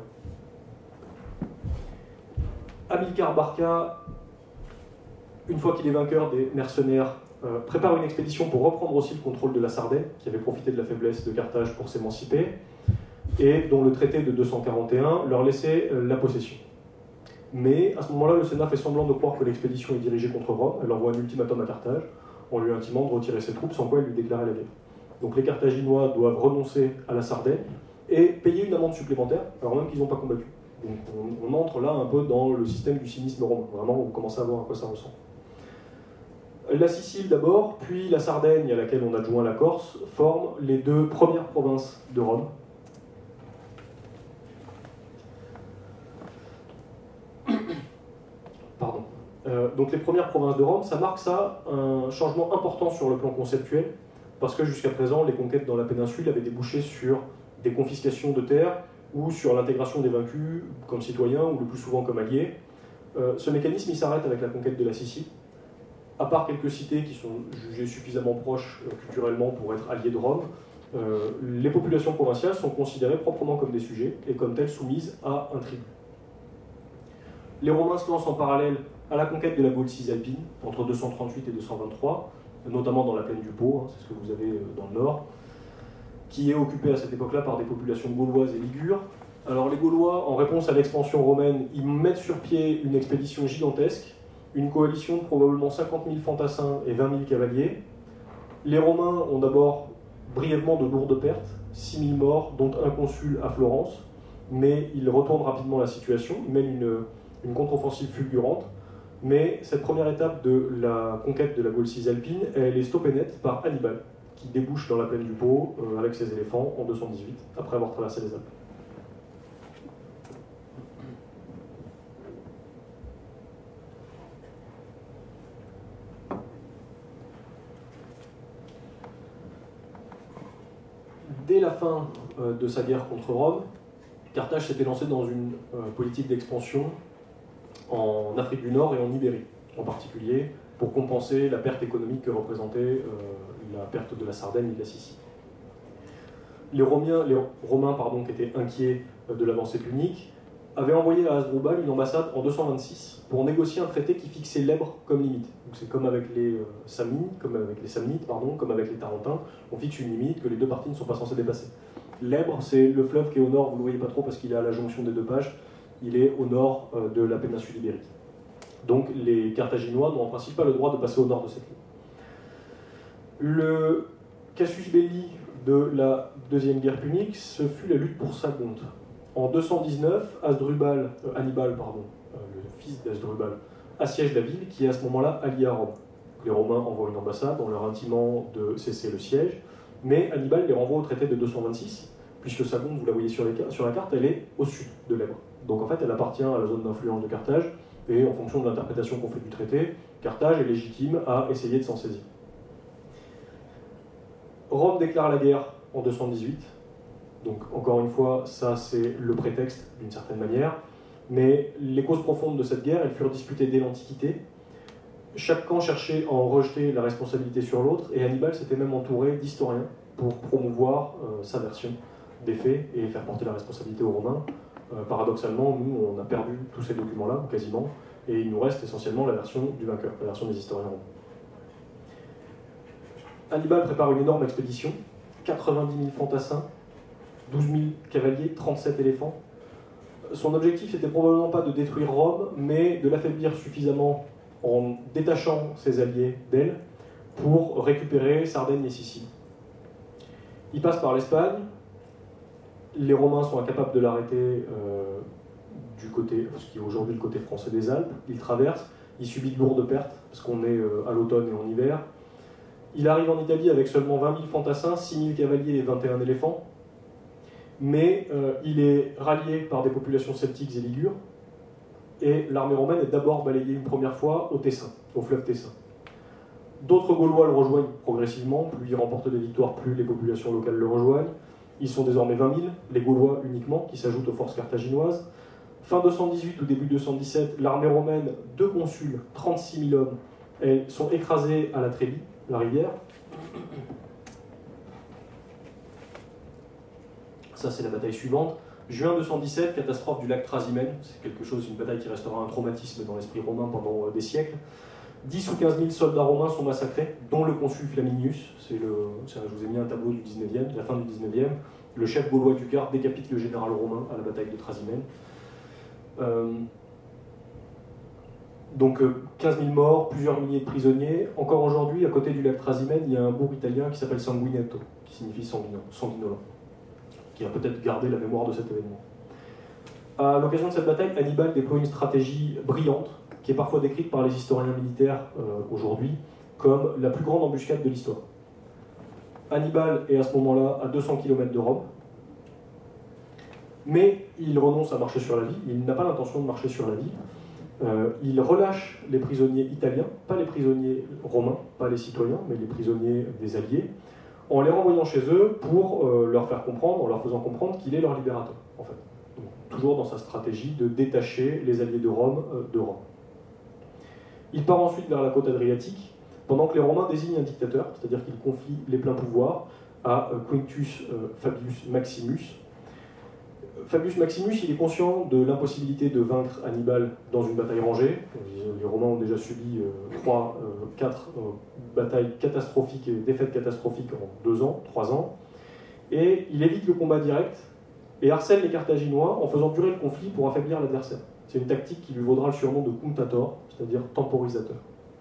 Hamilcar Barca, une fois qu'il est vainqueur des mercenaires, euh, prépare une expédition pour reprendre aussi le contrôle de la Sardaigne, qui avait profité de la faiblesse de Carthage pour s'émanciper, et dont le traité de deux cent quarante et un leur laissait euh, la possession. Mais à ce moment-là, le Sénat fait semblant de croire que l'expédition est dirigée contre Rome. Elle envoie un ultimatum à Carthage, en lui intimant de retirer ses troupes, sans quoi elle lui déclarait la guerre. Donc les Carthaginois doivent renoncer à la Sardaigne et payer une amende supplémentaire, alors même qu'ils n'ont pas combattu. Donc on, on entre là un peu dans le système du cynisme romain. Vraiment, vous commencez à voir à quoi ça ressemble. La Sicile d'abord, puis la Sardaigne, à laquelle on adjoint la Corse, forment les deux premières provinces de Rome. Pardon. Euh, donc les premières provinces de Rome, ça marque ça un changement important sur le plan conceptuel, parce que jusqu'à présent, les conquêtes dans la péninsule avaient débouché sur des confiscations de terres ou sur l'intégration des vaincus comme citoyens ou le plus souvent comme alliés. Euh, ce mécanisme, il s'arrête avec la conquête de la Sicile. À part quelques cités qui sont jugées suffisamment proches euh, culturellement pour être alliées de Rome, euh, les populations provinciales sont considérées proprement comme des sujets et comme telles soumises à un tribut. Les Romains se lancent en parallèle à la conquête de la Gaule cisalpine, entre deux cent trente-huit et deux cent vingt-trois, notamment dans la plaine du Pô, hein, c'est ce que vous avez dans le nord, qui est occupée à cette époque-là par des populations gauloises et ligures. Alors les Gaulois, en réponse à l'expansion romaine, ils mettent sur pied une expédition gigantesque, une coalition de probablement cinquante mille fantassins et vingt mille cavaliers. Les Romains ont d'abord brièvement de lourdes pertes, six mille morts, dont un consul à Florence, mais ils retournent rapidement la situation, ils mènent une, une contre-offensive fulgurante. Mais cette première étape de la conquête de la Gaule cisalpine, elle est stoppée net par Hannibal, qui débouche dans la plaine du Pô euh, avec ses éléphants en deux cent dix-huit, après avoir traversé les Alpes. Dès la fin euh, de sa guerre contre Rome, Carthage s'était lancé dans une euh, politique d'expansion en Afrique du Nord et en Ibérie, en particulier, pour compenser la perte économique que représentait euh, la perte de la Sardaigne et de la Sicile. Les Romains, les Romains pardon, qui étaient inquiets de l'avancée punique, avaient envoyé à Hasdrubal une ambassade en deux cent vingt-six pour négocier un traité qui fixait l'Èbre comme limite. C'est comme avec les euh, Samnites, comme avec les Samnites, pardon, comme avec les Tarentins, on fixe une limite que les deux parties ne sont pas censées dépasser. L'Èbre, c'est le fleuve qui est au nord, vous ne le voyez pas trop parce qu'il est à la jonction des deux pages, il est au nord euh, de la péninsule ibérique. Donc les Carthaginois n'ont en principe pas le droit de passer au nord de cette ligne. Le casus belli de la deuxième guerre punique, ce fut la lutte pour Sagonte. En deux cent dix-neuf, Hasdrubal, euh, Hannibal, pardon, euh, le fils d'Hasdrubal, assiège la ville qui est à ce moment-là alliée à Rome. Les Romains envoient une ambassade en leur intimant de cesser le siège, mais Hannibal les renvoie au traité de deux cent vingt-six, puisque Sagonte, vous la voyez sur, les, sur la carte, elle est au sud de l'Èbre. Donc en fait, elle appartient à la zone d'influence de Carthage, et en fonction de l'interprétation qu'on fait du traité, Carthage est légitime à essayer de s'en saisir. Rome déclare la guerre en deux cent dix-huit, donc encore une fois, ça c'est le prétexte d'une certaine manière, mais les causes profondes de cette guerre, elles furent disputées dès l'Antiquité. Chaque camp cherchait à en rejeter la responsabilité sur l'autre, et Hannibal s'était même entouré d'historiens pour promouvoir euh, sa version des faits et faire porter la responsabilité aux Romains. Euh, paradoxalement, nous, on a perdu tous ces documents-là, quasiment, et il nous reste essentiellement la version du vainqueur, la version des historiens romains. Hannibal prépare une énorme expédition, quatre-vingt-dix mille fantassins, douze mille cavaliers, trente-sept éléphants. Son objectif n'était probablement pas de détruire Rome, mais de l'affaiblir suffisamment en détachant ses alliés d'elle pour récupérer Sardaigne et Sicile. Il passe par l'Espagne. Les Romains sont incapables de l'arrêter euh, du côté, ce qui est aujourd'hui le côté français des Alpes. Il traverse, il subit de lourdes pertes, parce qu'on est euh, à l'automne et en hiver. Il arrive en Italie avec seulement vingt mille fantassins, six mille cavaliers et vingt et un éléphants. Mais euh, il est rallié par des populations celtiques et ligures. Et l'armée romaine est d'abord balayée une première fois au Tessin, au fleuve Tessin. D'autres Gaulois le rejoignent progressivement. Plus il remporte des victoires, plus les populations locales le rejoignent. Ils sont désormais vingt mille, les Gaulois uniquement, qui s'ajoutent aux forces carthaginoises. Fin deux cent dix-huit ou début deux cent dix-sept, l'armée romaine, deux consuls, trente-six mille hommes, elles sont écrasés à la Trébie, la rivière. Ça, c'est la bataille suivante. Juin deux cent dix-sept, catastrophe du lac Trasimène. C'est quelque chose, une bataille qui restera un traumatisme dans l'esprit romain pendant des siècles. dix ou quinze mille soldats romains sont massacrés, dont le consul Flaminius. C'est le, je vous ai mis un tableau du dix-neuvième, de la fin du dix-neuvième. Le chef gaulois du quart décapite le général romain à la bataille de Trasimène. Euh, donc euh, quinze mille morts, plusieurs milliers de prisonniers. Encore aujourd'hui, à côté du lac Trasimène, il y a un bourg italien qui s'appelle Sanguinetto, qui signifie sanguinolent, qui a peut-être gardé la mémoire de cet événement. À l'occasion de cette bataille, Hannibal déploie une stratégie brillante, qui est parfois décrite par les historiens militaires euh, aujourd'hui comme la plus grande embuscade de l'histoire. Hannibal est à ce moment-là à deux cents kilomètres de Rome, mais il renonce à marcher sur la ville, il n'a pas l'intention de marcher sur la ville. Euh, il relâche les prisonniers italiens, pas les prisonniers romains, pas les citoyens, mais les prisonniers des alliés, en les renvoyant chez eux pour euh, leur faire comprendre, en leur faisant comprendre qu'il est leur libérateur, en fait. Donc, toujours dans sa stratégie de détacher les alliés de Rome euh, de Rome. Il part ensuite vers la côte adriatique, pendant que les Romains désignent un dictateur, c'est-à-dire qu'ils confient les pleins pouvoirs à euh, Quintus euh, Fabius Maximus. Fabius Maximus, il est conscient de l'impossibilité de vaincre Hannibal dans une bataille rangée. Les Romains ont déjà subi trois, quatre batailles catastrophiques et défaites catastrophiques en deux ans, trois ans. Et il évite le combat direct et harcèle les Carthaginois en faisant durer le conflit pour affaiblir l'adversaire. C'est une tactique qui lui vaudra le surnom de cunctator, c'est-à-dire temporisateur.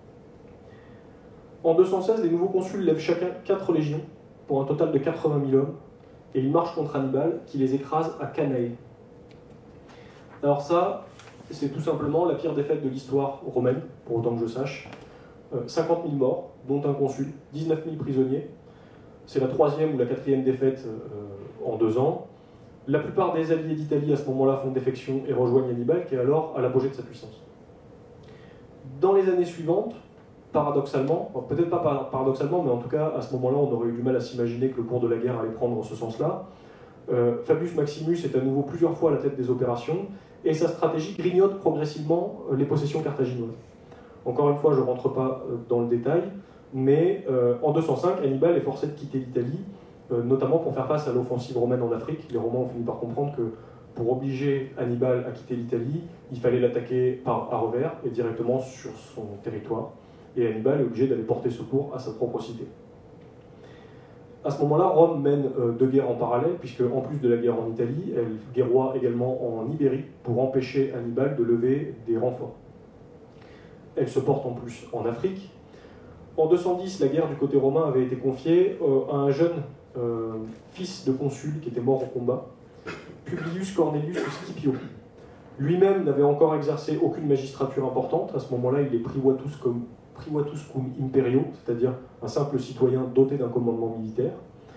En deux cent seize, les nouveaux consuls lèvent chacun quatre légions, pour un total de quatre-vingt mille hommes, et ils marchent contre Hannibal, qui les écrase à Cannae. Alors ça, c'est tout simplement la pire défaite de l'histoire romaine, pour autant que je sache. Euh, cinquante mille morts, dont un consul, dix-neuf mille prisonniers. C'est la troisième ou la quatrième défaite euh, en deux ans. La plupart des alliés d'Italie à ce moment-là font défection et rejoignent Hannibal, qui est alors à l'apogée de sa puissance. Dans les années suivantes, paradoxalement, peut-être pas paradoxalement, mais en tout cas, à ce moment-là, on aurait eu du mal à s'imaginer que le cours de la guerre allait prendre ce sens-là. Euh, Fabius Maximus est à nouveau plusieurs fois à la tête des opérations, et sa stratégie grignote progressivement les possessions carthaginoises. Encore une fois, je ne rentre pas dans le détail, mais euh, en deux cent cinq, Hannibal est forcé de quitter l'Italie, euh, notamment pour faire face à l'offensive romaine en Afrique. Les Romains ont fini par comprendre que pour obliger Hannibal à quitter l'Italie, il fallait l'attaquer par à revers et directement sur son territoire. Et Hannibal est obligé d'aller porter secours à sa propre cité. À ce moment-là, Rome mène euh, deux guerres en parallèle, puisque en plus de la guerre en Italie, elle guerroie également en Ibérie pour empêcher Hannibal de lever des renforts. Elle se porte en plus en Afrique. En deux cent dix, la guerre du côté romain avait été confiée euh, à un jeune euh, fils de consul qui était mort au combat, Publius Cornelius Scipio. Lui-même n'avait encore exercé aucune magistrature importante. À ce moment-là, il est privatus comme privatus cum imperio, c'est-à-dire un simple citoyen doté d'un commandement militaire.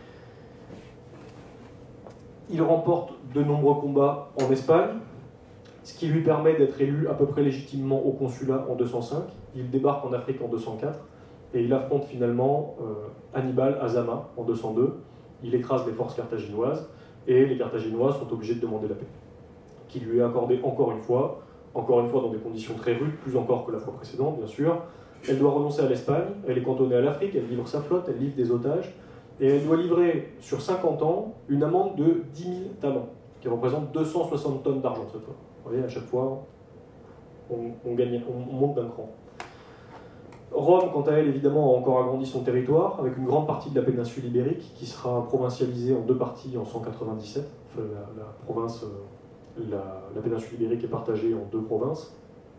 Il remporte de nombreux combats en Espagne, ce qui lui permet d'être élu à peu près légitimement au consulat en deux cent cinq. Il débarque en Afrique en deux cent quatre et il affronte finalement euh, Hannibal à Zama en deux cent deux. Il écrase les forces carthaginoises et les Carthaginois sont obligés de demander la paix, qui lui est accordée encore une fois, encore une fois dans des conditions très rudes, plus encore que la fois précédente bien sûr. Elle doit renoncer à l'Espagne, elle est cantonnée à l'Afrique, elle livre sa flotte, elle livre des otages, Et elle doit livrer sur cinquante ans une amende de dix mille talents, qui représente deux cent soixante tonnes d'argent cette fois. Vous voyez, à chaque fois, on, on, gagne, on, on monte d'un cran. Rome, quant à elle, évidemment, a encore agrandi son territoire, avec une grande partie de la péninsule ibérique, qui sera provincialisée en deux parties en cent quatre-vingt-dix-sept. Enfin, la, la, province, la, la péninsule ibérique est partagée en deux provinces.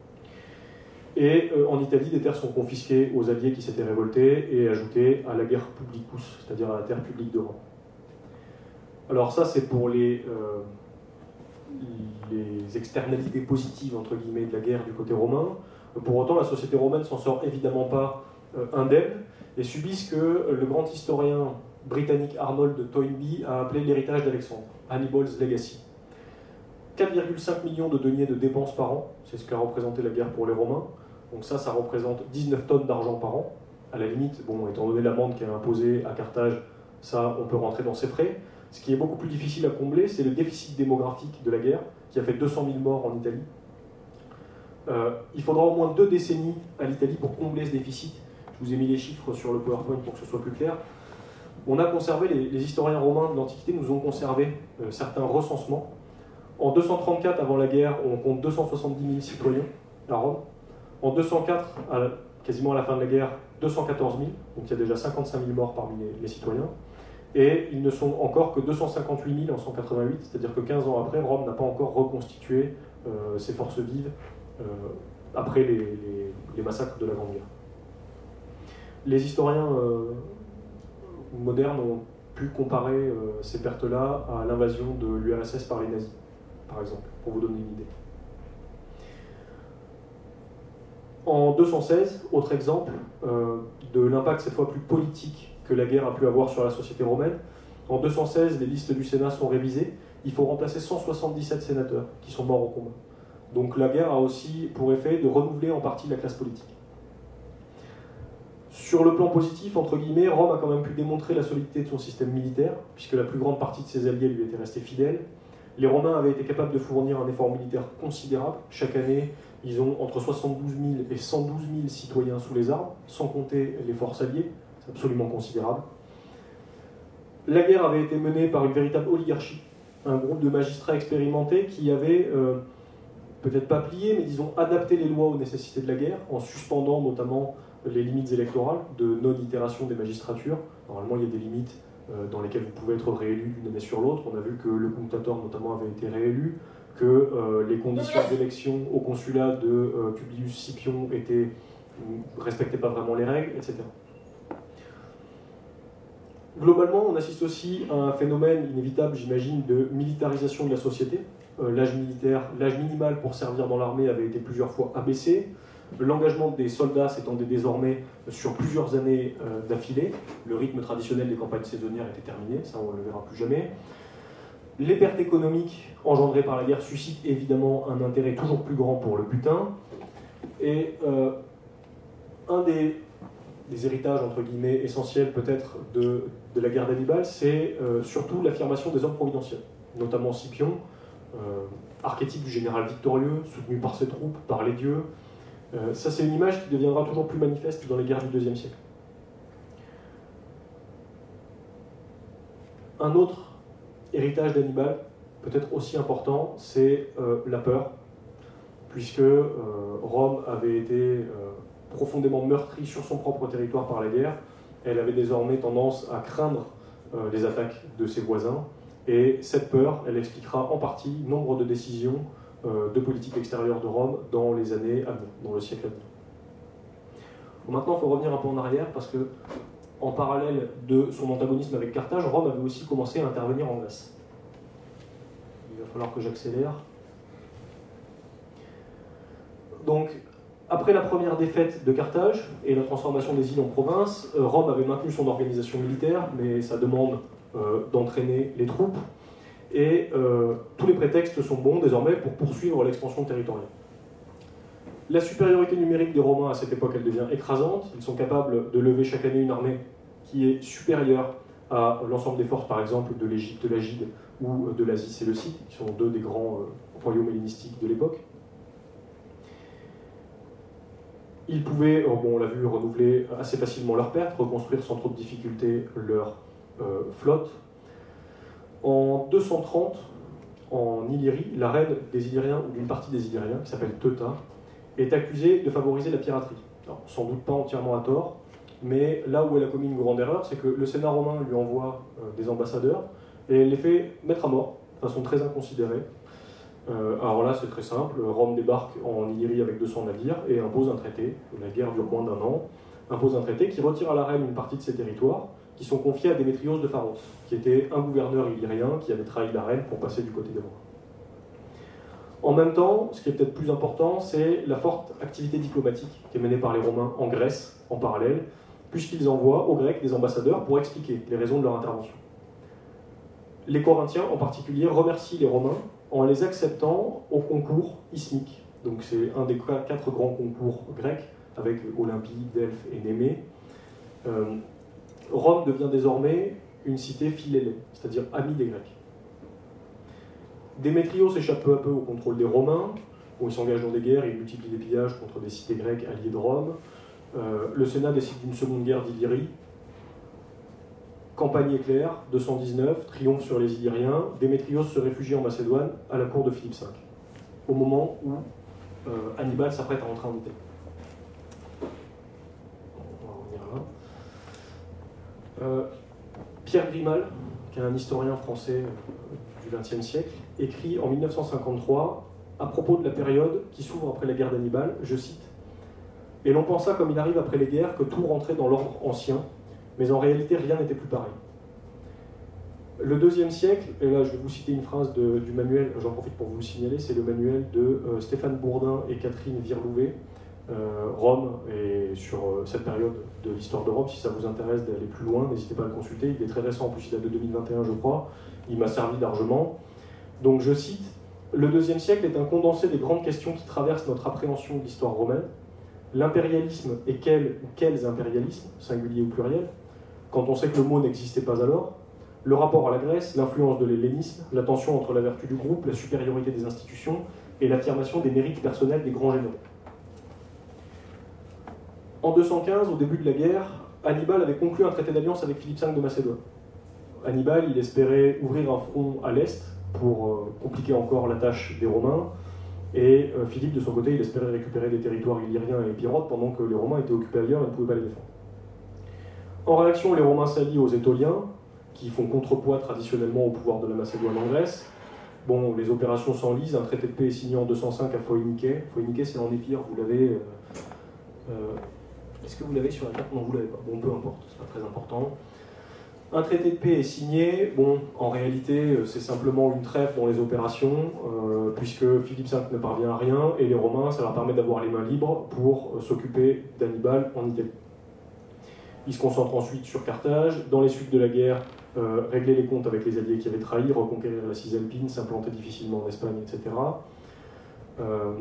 Et euh, en Italie, des terres sont confisquées aux alliés qui s'étaient révoltés et ajoutées à la guerre publicus, c'est-à-dire à la terre publique de Rome. Alors ça, c'est pour les, euh, les externalités positives, entre guillemets, de la guerre du côté romain. Pour autant, la société romaine s'en sort évidemment pas euh, indemne et subit ce que le grand historien britannique Arnold Toynbee a appelé l'héritage d'Alexandre, Hannibal's Legacy. quatre virgule cinq millions de deniers de dépenses par an, c'est ce qu'a représenté la guerre pour les Romains. Donc ça, ça représente dix-neuf tonnes d'argent par an. À la limite, bon, étant donné l'amende qui est imposée à Carthage, ça, on peut rentrer dans ses frais. Ce qui est beaucoup plus difficile à combler, c'est le déficit démographique de la guerre, qui a fait deux cent mille morts en Italie. Euh, il faudra au moins deux décennies à l'Italie pour combler ce déficit. Je vous ai mis les chiffres sur le PowerPoint pour que ce soit plus clair. On a conservé, les, les historiens romains de l'Antiquité nous ont conservé euh, certains recensements. En deux cent trente-quatre, avant la guerre, on compte deux cent soixante-dix mille citoyens à Rome. En deux cent quatre, à la, quasiment à la fin de la guerre, deux cent quatorze mille. Donc il y a déjà cinquante-cinq mille morts parmi les, les citoyens. Et ils ne sont encore que deux cent cinquante-huit mille en cent quatre-vingt-huit, c'est-à-dire que quinze ans après, Rome n'a pas encore reconstitué euh, ses forces vives euh, après les, les, les massacres de la Grande Guerre. Les historiens euh, modernes ont pu comparer euh, ces pertes-là à l'invasion de l'U R S S par les nazis, par exemple, pour vous donner une idée. En deux cent seize, autre exemple euh, de l'impact cette fois plus politique que la guerre a pu avoir sur la société romaine. En deux cent seize, les listes du Sénat sont révisées. Il faut remplacer cent soixante-dix-sept sénateurs qui sont morts au combat. Donc la guerre a aussi pour effet de renouveler en partie la classe politique. Sur le plan positif, entre guillemets, Rome a quand même pu démontrer la solidité de son système militaire, puisque la plus grande partie de ses alliés lui étaient restés fidèles. Les Romains avaient été capables de fournir un effort militaire considérable. Chaque année, ils ont entre soixante-douze mille et cent douze mille citoyens sous les armes, sans compter les forces alliées. C'est absolument considérable. La guerre avait été menée par une véritable oligarchie, un groupe de magistrats expérimentés qui avaient, euh, peut-être pas plié, mais disons adapté les lois aux nécessités de la guerre, en suspendant notamment les limites électorales de non-itération des magistratures. Normalement, il y a des limites euh, dans lesquelles vous pouvez être réélu d'une année sur l'autre. On a vu que le cunctator notamment avait été réélu, que euh, les conditions d'élection au consulat de euh, Publius Scipion étaient, ne respectaient pas vraiment les règles, et cetera. Globalement, on assiste aussi à un phénomène inévitable, j'imagine, de militarisation de la société. Euh, l'âge militaire, l'âge minimal pour servir dans l'armée avait été plusieurs fois abaissé. L'engagement des soldats s'étendait désormais sur plusieurs années euh, d'affilée. Le rythme traditionnel des campagnes saisonnières était terminé, ça on ne le verra plus jamais. Les pertes économiques engendrées par la guerre suscitent évidemment un intérêt toujours plus grand pour le butin. Et euh, un des, des héritages, entre guillemets, essentiels peut-être de, de la guerre d'Hannibal, c'est euh, surtout l'affirmation des hommes providentiels, notamment Scipion, euh, archétype du général victorieux, soutenu par ses troupes, par les dieux. Euh, ça, c'est une image qui deviendra toujours plus manifeste dans les guerres du deuxième siècle. Un autre héritage d'Hannibal, peut-être aussi important, c'est euh, la peur, puisque euh, Rome avait été euh, profondément meurtrie sur son propre territoire par la guerre. Elle avait désormais tendance à craindre euh, les attaques de ses voisins, et cette peur, elle expliquera en partie nombre de décisions euh, de politique extérieure de Rome dans les années à venir, dans le siècle à venir. Bon, maintenant, il faut revenir un peu en arrière, parce que en parallèle de son antagonisme avec Carthage, Rome avait aussi commencé à intervenir en Grèce. Il va falloir que j'accélère. Donc, après la première défaite de Carthage et la transformation des îles en provinces, Rome avait maintenu son organisation militaire, mais ça demande euh, d'entraîner les troupes. Et euh, tous les prétextes sont bons désormais pour poursuivre l'expansion territoriale. La supériorité numérique des Romains à cette époque, elle devient écrasante. Ils sont capables de lever chaque année une armée qui est supérieure à l'ensemble des forces, par exemple, de l'Égypte lagide ou de l'Asie séleucide, qui sont deux des grands euh, royaumes hellénistiques de l'époque. Ils pouvaient, bon, on l'a vu, renouveler assez facilement leurs pertes, reconstruire sans trop de difficulté leur euh, flotte. En deux cent trente, en Illyrie, la reine des Illyriens, ou d'une partie des Illyriens, qui s'appelle Teuta, est accusée de favoriser la piraterie. Alors, sans doute pas entièrement à tort, mais là où elle a commis une grande erreur, c'est que le Sénat romain lui envoie euh, des ambassadeurs, et elle les fait mettre à mort, de façon très inconsidérée. Euh, alors là, c'est très simple, Rome débarque en Illyrie avec deux cents navires, et impose un traité, la guerre dure moins d'un an, impose un traité qui retire à la reine une partie de ses territoires, qui sont confiés à Démétrios de Pharos, qui était un gouverneur illyrien qui avait trahi la reine pour passer du côté des Romains. En même temps, ce qui est peut-être plus important, c'est la forte activité diplomatique qui est menée par les Romains en Grèce, en parallèle, puisqu'ils envoient aux Grecs des ambassadeurs pour expliquer les raisons de leur intervention. Les Corinthiens, en particulier, remercient les Romains en les acceptant au concours isthmique. Donc c'est un des quatre grands concours grecs, avec Olympie, Delphes et Némée. Euh, Rome devient désormais une cité philellée, c'est-à-dire amie des Grecs. Démétrios échappe peu à peu au contrôle des Romains, où il s'engage dans des guerres et il multiplie les pillages contre des cités grecques alliées de Rome. Euh, le Sénat décide d'une seconde guerre d'Illyrie. Campagne éclair, deux cent dix-neuf, triomphe sur les Illyriens. Démétrios se réfugie en Macédoine, à la cour de Philippe cinq, au moment où euh, Hannibal s'apprête à rentrer en Italie. On va revenir là. Euh, Pierre Grimal, qui est un historien français euh, du vingtième siècle, écrit en mille neuf cent cinquante-trois à propos de la période qui s'ouvre après la guerre d'Hannibal, je cite, « Et l'on pensa, comme il arrive après les guerres, que tout rentrait dans l'ordre ancien, mais en réalité rien n'était plus pareil. Le deuxième siècle, et là je vais vous citer une phrase de, du manuel, j'en profite pour vous le signaler, c'est le manuel de euh, Stéphane Bourdin et Catherine Virlouvet, euh, Rome, et sur euh, cette période de l'histoire de Rome, si ça vous intéresse d'aller plus loin, n'hésitez pas à le consulter, il est très récent, en plus il date de deux mille vingt et un je crois, il m'a servi largement. Donc je cite, « Le deuxième siècle est un condensé des grandes questions qui traversent notre appréhension de l'histoire romaine. L'impérialisme et quel ou quels impérialismes, singulier ou pluriel, quand on sait que le mot n'existait pas alors, le rapport à la Grèce, l'influence de l'hellénisme, la tension entre la vertu du groupe, la supériorité des institutions et l'affirmation des mérites personnels des grands généraux. » En deux cent quinze, au début de la guerre, Hannibal avait conclu un traité d'alliance avec Philippe cinq de Macédoine. Hannibal, il espérait ouvrir un front à l'est pour euh, compliquer encore la tâche des Romains, et euh, Philippe, de son côté, il espérait récupérer des territoires illyriens et épirotes pendant que les Romains étaient occupés ailleurs et ne pouvaient pas les défendre. En réaction, les Romains s'allient aux Étoliens, qui font contrepoids traditionnellement au pouvoir de la Macédoine en Grèce. Bon, les opérations s'enlisent, un traité de paix est signé en deux cent cinq à Phoïniké. Phoïniké, c'est en Épire, vous l'avez... Euh, euh, est-ce que vous l'avez sur la carte? Non, vous l'avez pas. Bon, peu importe, c'est pas très important. Un traité de paix est signé. Bon, en réalité, c'est simplement une trêve dans les opérations, euh, puisque Philippe cinq ne parvient à rien, et les Romains, ça leur permet d'avoir les mains libres pour euh, s'occuper d'Hannibal en Italie. Ils se concentrent ensuite sur Carthage. Dans les suites de la guerre, euh, régler les comptes avec les alliés qui avaient trahi, reconquérir la Cisalpine, s'implanter difficilement en Espagne, et cetera. Euh,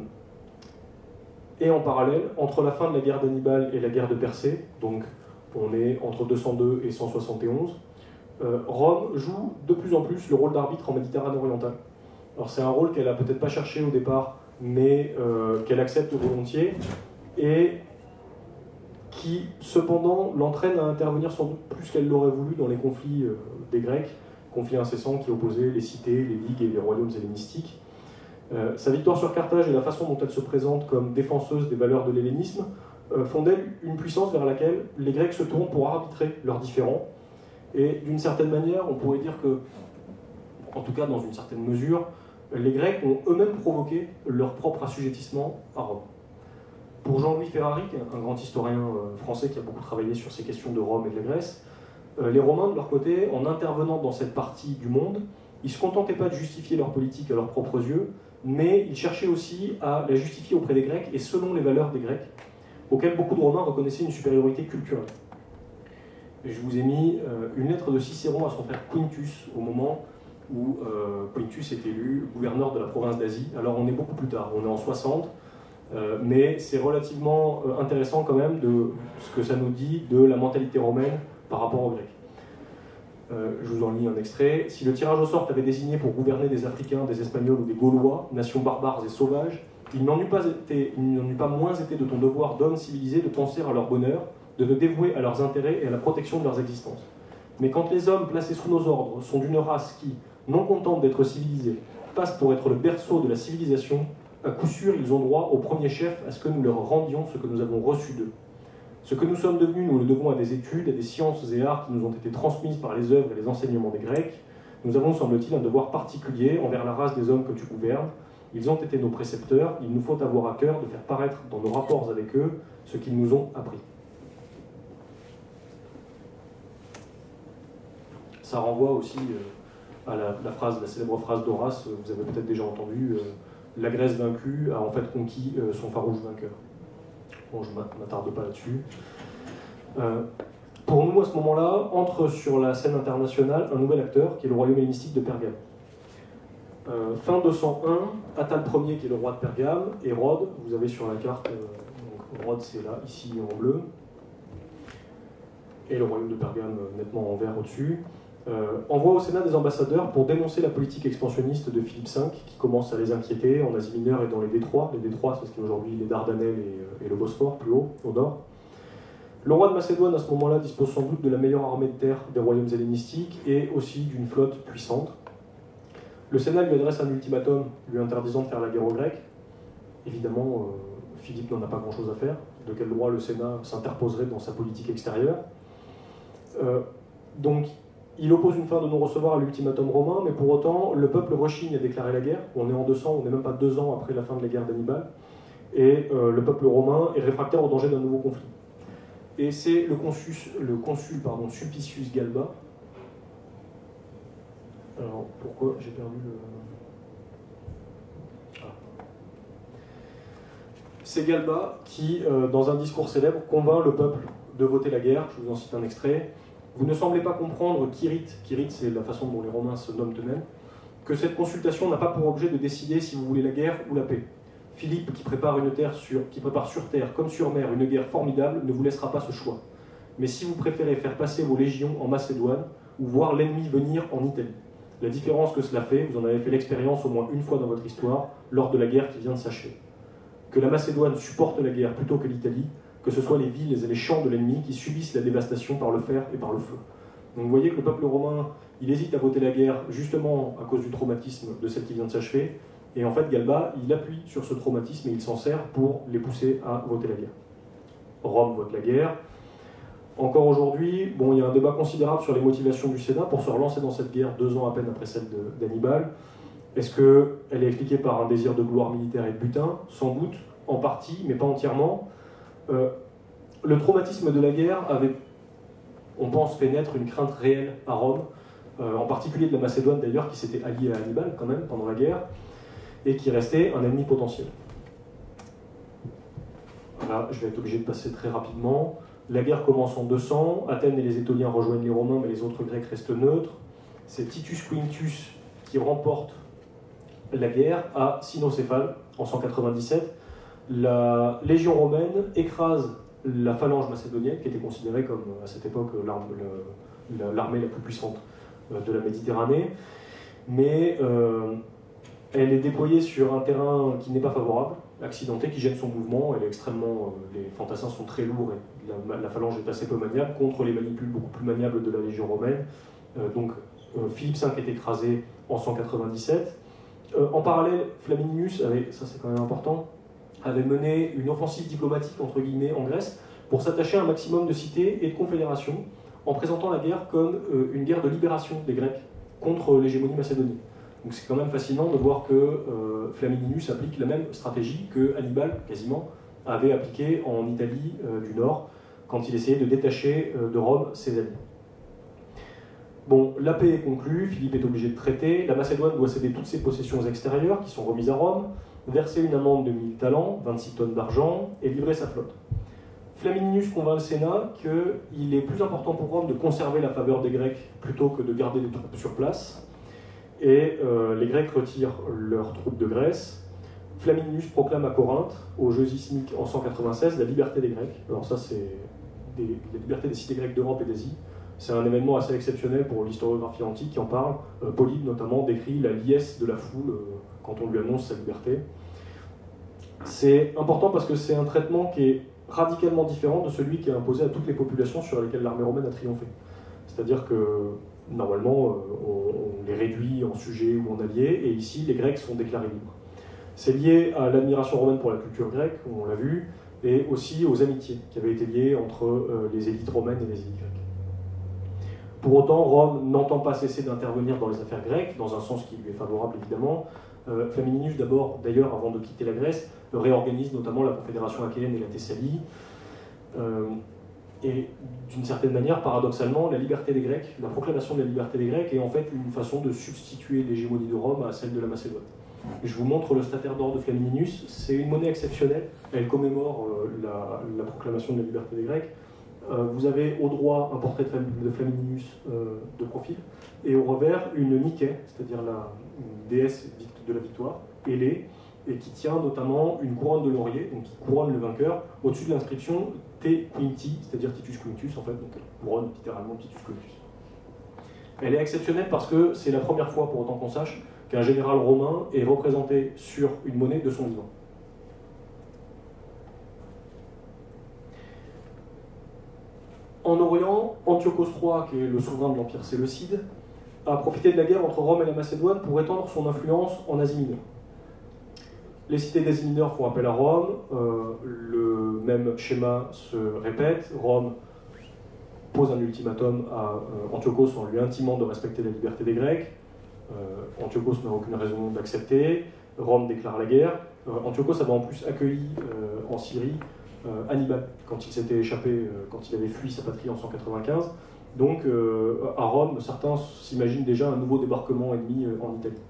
et en parallèle, entre la fin de la guerre d'Hannibal et la guerre de Persée, donc on est entre deux cent deux et cent soixante et onze, euh, Rome joue de plus en plus le rôle d'arbitre en Méditerranée orientale. Alors c'est un rôle qu'elle n'a peut-être pas cherché au départ, mais euh, qu'elle accepte volontiers, et qui cependant l'entraîne à intervenir sans doute plus qu'elle l'aurait voulu dans les conflits euh, des Grecs, conflits incessants qui opposaient les cités, les ligues et les royaumes hellénistiques. Euh, sa victoire sur Carthage et la façon dont elle se présente comme défenseuse des valeurs de l'hellénisme euh, font d'elle une puissance vers laquelle les Grecs se tournent pour arbitrer leurs différends. Et d'une certaine manière, on pourrait dire que, en tout cas dans une certaine mesure, les Grecs ont eux-mêmes provoqué leur propre assujettissement à Rome. Pour Jean-Louis Ferrari, un grand historien français qui a beaucoup travaillé sur ces questions de Rome et de la Grèce, les Romains, de leur côté, en intervenant dans cette partie du monde, ils ne se contentaient pas de justifier leur politique à leurs propres yeux, mais ils cherchaient aussi à la justifier auprès des Grecs et selon les valeurs des Grecs, auxquelles beaucoup de Romains reconnaissaient une supériorité culturelle. Et je vous ai mis une lettre de Cicéron à son frère Quintus, au moment où euh, Quintus est élu gouverneur de la province d'Asie. Alors on est beaucoup plus tard, on est en soixante, euh, mais c'est relativement euh, intéressant quand même de ce que ça nous dit de la mentalité romaine par rapport aux Grecs. Euh, je vous en lis un extrait. « Si le tirage au sort t'avait désigné pour gouverner des Africains, des Espagnols ou des Gaulois, nations barbares et sauvages, il n'en eût pas, été, il n'en eût pas moins été de ton devoir d'homme civilisé de penser à leur bonheur, de te dévouer à leurs intérêts et à la protection de leurs existences. Mais quand les hommes placés sous nos ordres sont d'une race qui, non contente d'être civilisée, passe pour être le berceau de la civilisation, à coup sûr, ils ont droit au premier chef à ce que nous leur rendions ce que nous avons reçu d'eux. Ce que nous sommes devenus, nous le devons à des études, à des sciences et arts qui nous ont été transmises par les œuvres et les enseignements des Grecs. Nous avons, semble-t-il, un devoir particulier envers la race des hommes que tu gouvernes. Ils ont été nos précepteurs, il nous faut avoir à cœur de faire paraître dans nos rapports avec eux ce qu'ils nous ont appris. Ça renvoie aussi euh, à la, la, phrase, la célèbre phrase d'Horace, euh, vous avez peut-être déjà entendu, euh, la Grèce vaincue a en fait conquis euh, son farouche vainqueur. Bon, je ne m'attarde pas là-dessus. Euh, pour nous, à ce moment-là, entre sur la scène internationale un nouvel acteur, qui est le royaume hellénistique de Pergame. Euh, fin deux cent un, Attal Ier, qui est le roi de Pergame, et Rhodes, vous avez sur la carte, euh, donc Rhodes c'est là, ici en bleu, et le royaume de Pergame nettement en vert au-dessus, euh, envoie au Sénat des ambassadeurs pour dénoncer la politique expansionniste de Philippe cinq, qui commence à les inquiéter en Asie mineure et dans les détroits. Les détroits, c'est ce qui est aujourd'hui les Dardanelles et, et le Bosphore, plus haut, au nord. Le roi de Macédoine, à ce moment-là, dispose sans doute de la meilleure armée de terre des royaumes hellénistiques et aussi d'une flotte puissante. Le Sénat lui adresse un ultimatum lui interdisant de faire la guerre aux Grecs. Évidemment, euh, Philippe n'en a pas grand-chose à faire. De quel droit le Sénat s'interposerait dans sa politique extérieure? euh, Donc, il oppose une fin de non-recevoir à l'ultimatum romain, mais pour autant, le peuple rechigne à déclarer la guerre. On est en deux cents, on n'est même pas deux ans après la fin de la guerre d'Hannibal. Et euh, le peuple romain est réfractaire au danger d'un nouveau conflit. Et c'est le consul, le consul pardon, Sulpicius Galba. Alors, pourquoi j'ai perdu le... Ah. C'est Galba qui, euh, dans un discours célèbre, convainc le peuple de voter la guerre. Je vous en cite un extrait. Vous ne semblez pas comprendre, Quirite, Quirite c'est la façon dont les Romains se nomment eux-mêmes, que cette consultation n'a pas pour objet de décider si vous voulez la guerre ou la paix. Philippe, qui prépare, une terre sur, qui prépare sur terre comme sur mer une guerre formidable, ne vous laissera pas ce choix. Mais si vous préférez faire passer vos légions en Macédoine ou voir l'ennemi venir en Italie, la différence que cela fait, vous en avez fait l'expérience au moins une fois dans votre histoire, lors de la guerre qui vient de s'achever. Que la Macédoine supporte la guerre plutôt que l'Italie, que ce soit les villes et les champs de l'ennemi qui subissent la dévastation par le fer et par le feu. Donc vous voyez que le peuple romain, il hésite à voter la guerre justement à cause du traumatisme de celle qui vient de s'achever, et en fait Galba, il appuie sur ce traumatisme et il s'en sert pour les pousser à voter la guerre. Rome vote la guerre. Encore aujourd'hui, bon, il y a un débat considérable sur les motivations du Sénat pour se relancer dans cette guerre deux ans à peine après celle d'Hannibal. Est-ce qu'elle est expliquée par un désir de gloire militaire et de butin? Sans doute, en partie, mais pas entièrement. Euh, le traumatisme de la guerre avait, on pense, fait naître une crainte réelle à Rome, euh, en particulier de la Macédoine d'ailleurs, qui s'était alliée à Hannibal quand même pendant la guerre, et qui restait un ennemi potentiel. Là, je vais être obligé de passer très rapidement. La guerre commence en deux cents, Athènes et les Étoliens rejoignent les Romains, mais les autres Grecs restent neutres. C'est Titus Quinctius qui remporte la guerre à Cynocéphale en cent quatre-vingt-dix-sept. La légion romaine écrase la phalange macédonienne, qui était considérée comme, à cette époque, l'armée la plus puissante de la Méditerranée. Mais euh, elle est déployée sur un terrain qui n'est pas favorable, accidenté, qui gêne son mouvement. Elle est extrêmement, les fantassins sont très lourds et la, la phalange est assez peu maniable contre les manipules beaucoup plus maniables de la légion romaine. Euh, donc euh, Philippe cinq est écrasé en cent quatre-vingt-dix-sept. Euh, en parallèle, Flaminius, avait, ça c'est quand même important, avait mené une offensive diplomatique entre guillemets en Grèce pour s'attacher à un maximum de cités et de confédérations en présentant la guerre comme euh, une guerre de libération des Grecs contre l'hégémonie macédonienne. Donc c'est quand même fascinant de voir que euh, Flaminius applique la même stratégie que Hannibal, quasiment, avait appliquée en Italie euh, du Nord, quand il essayait de détacher euh, de Rome ses alliés. Bon, la paix est conclue, Philippe est obligé de traiter, la Macédoine doit céder toutes ses possessions extérieures, qui sont remises à Rome, verser une amende de mille talents, vingt-six tonnes d'argent, et livrer sa flotte. Flaminius convainc le Sénat qu'il est plus important pour Rome de conserver la faveur des Grecs plutôt que de garder des troupes sur place, et euh, les Grecs retirent leurs troupes de Grèce. Flaminius proclame à Corinthe, aux Jeux ismiques en cent quatre-vingt-seize, la liberté des Grecs. Alors ça, c'est la liberté des cités grecques d'Europe et d'Asie. C'est un événement assez exceptionnel pour l'historiographie antique qui en parle. Euh, Polybe, notamment, décrit la liesse de la foule euh, quand on lui annonce sa liberté. C'est important parce que c'est un traitement qui est radicalement différent de celui qui est imposé à toutes les populations sur lesquelles l'armée romaine a triomphé. C'est-à-dire que normalement, on, on les réduit en sujets ou en alliés, et ici, les Grecs sont déclarés libres. C'est lié à l'admiration romaine pour la culture grecque, on l'a vu, et aussi aux amitiés qui avaient été liées entre euh, les élites romaines et les élites grecques. Pour autant, Rome n'entend pas cesser d'intervenir dans les affaires grecques, dans un sens qui lui est favorable évidemment. Euh, Flamininus, d'abord, d'ailleurs, avant de quitter la Grèce, réorganise notamment la Confédération achéenne et la Thessalie. Euh, et d'une certaine manière, paradoxalement, la liberté des Grecs, la proclamation de la liberté des Grecs est en fait une façon de substituer l'hégémonie de Rome à celle de la Macédoine. Et je vous montre le stataire d'or de Flamininus. C'est une monnaie exceptionnelle. Elle commémore euh, la, la proclamation de la liberté des Grecs. Euh, vous avez au droit un portrait de Flamininus euh, de profil, et au revers une Nike, c'est-à-dire la déesse de la victoire, ailée, et qui tient notamment une couronne de laurier, donc qui couronne le vainqueur, au-dessus de l'inscription Te Quinti, c'est-à-dire Titus Quintus, en fait, donc elle couronne littéralement Titus Quintus. Elle est exceptionnelle parce que c'est la première fois, pour autant qu'on sache, qu'un général romain est représenté sur une monnaie de son vivant. En Orient, Antiochos trois, qui est le souverain de l'Empire séleucide, a profité de la guerre entre Rome et la Macédoine pour étendre son influence en Asie mineure. Les cités d'Asie mineure font appel à Rome, euh, le même schéma se répète. Rome pose un ultimatum à euh, Antiochos en lui intimant de respecter la liberté des Grecs. Euh, Antiochos n'a aucune raison d'accepter. Rome déclare la guerre. Euh, Antiochos avait en plus accueilli euh, en Syrie euh, Hannibal quand il s'était échappé, euh, quand il avait fui sa patrie en cent quatre-vingt-quinze. Donc euh, à Rome, certains s'imaginent déjà un nouveau débarquement ennemi euh, en Italie.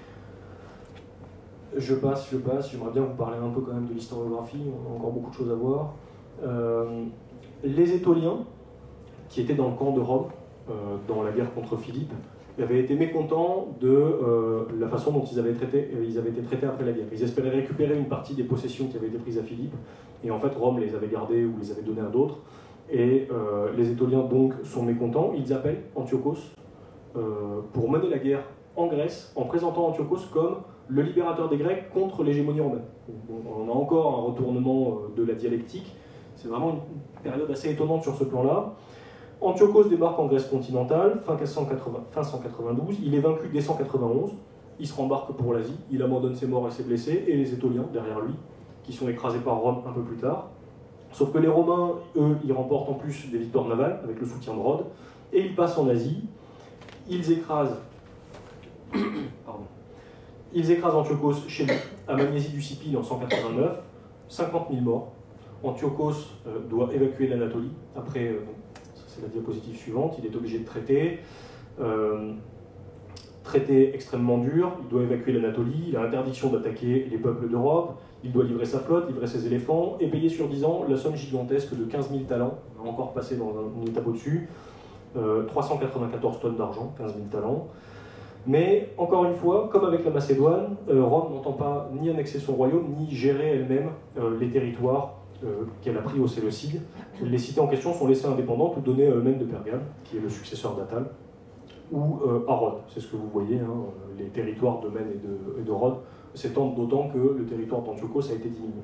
Je passe, je passe, j'aimerais bien vous parler un peu quand même de l'historiographie, on a encore beaucoup de choses à voir. Euh, les Étoliens, qui étaient dans le camp de Rome, euh, dans la guerre contre Philippe, avaient été mécontents de euh, la façon dont ils avaient, traité, ils avaient été traités après la guerre. Ils espéraient récupérer une partie des possessions qui avaient été prises à Philippe, et en fait Rome les avait gardées ou les avait données à d'autres, et euh, les Étoliens donc sont mécontents. Ils appellent Antiochos euh, pour mener la guerre en Grèce, en présentant Antiochos comme le libérateur des Grecs contre l'hégémonie romaine. On a encore un retournement de la dialectique, c'est vraiment une période assez étonnante sur ce plan-là. Antiochos débarque en Grèce continentale, fin, cent quatre-vingt-douze, il est vaincu dès cent quatre-vingt-onze, il se rembarque pour l'Asie, il abandonne ses morts et ses blessés, et les Étoliens derrière lui, qui sont écrasés par Rome un peu plus tard. Sauf que les Romains, eux, ils remportent en plus des victoires navales, avec le soutien de Rhodes, et ils passent en Asie, ils écrasent... Pardon. Ils écrasent Antiochos chez lui, à Magnésie du Scipile en cent quatre-vingt-neuf, cinquante mille morts. Antiochos euh, doit évacuer l'Anatolie. Après, euh, c'est la diapositive suivante, il est obligé de traiter. Euh, traité extrêmement dur, il doit évacuer l'Anatolie, il a interdiction d'attaquer les peuples d'Europe, il doit livrer sa flotte, livrer ses éléphants, et payer sur dix ans la somme gigantesque de quinze mille talents, on va encore passer dans un, une étape au-dessus, euh, trois cent quatre-vingt-quatorze tonnes d'argent, quinze mille talents. Mais, encore une fois, comme avec la Macédoine, euh, Rome n'entend pas ni annexer son royaume, ni gérer elle-même euh, les territoires euh, qu'elle a pris aux Séleucides. Les cités en question sont laissées indépendantes ou données à eux-mêmes de Pergame, qui est le successeur d'Attale, ou euh, à Rhodes. C'est ce que vous voyez, hein, les territoires de Mène et de, et de Rhodes s'étendent d'autant que le territoire d'Antiochos a été diminué.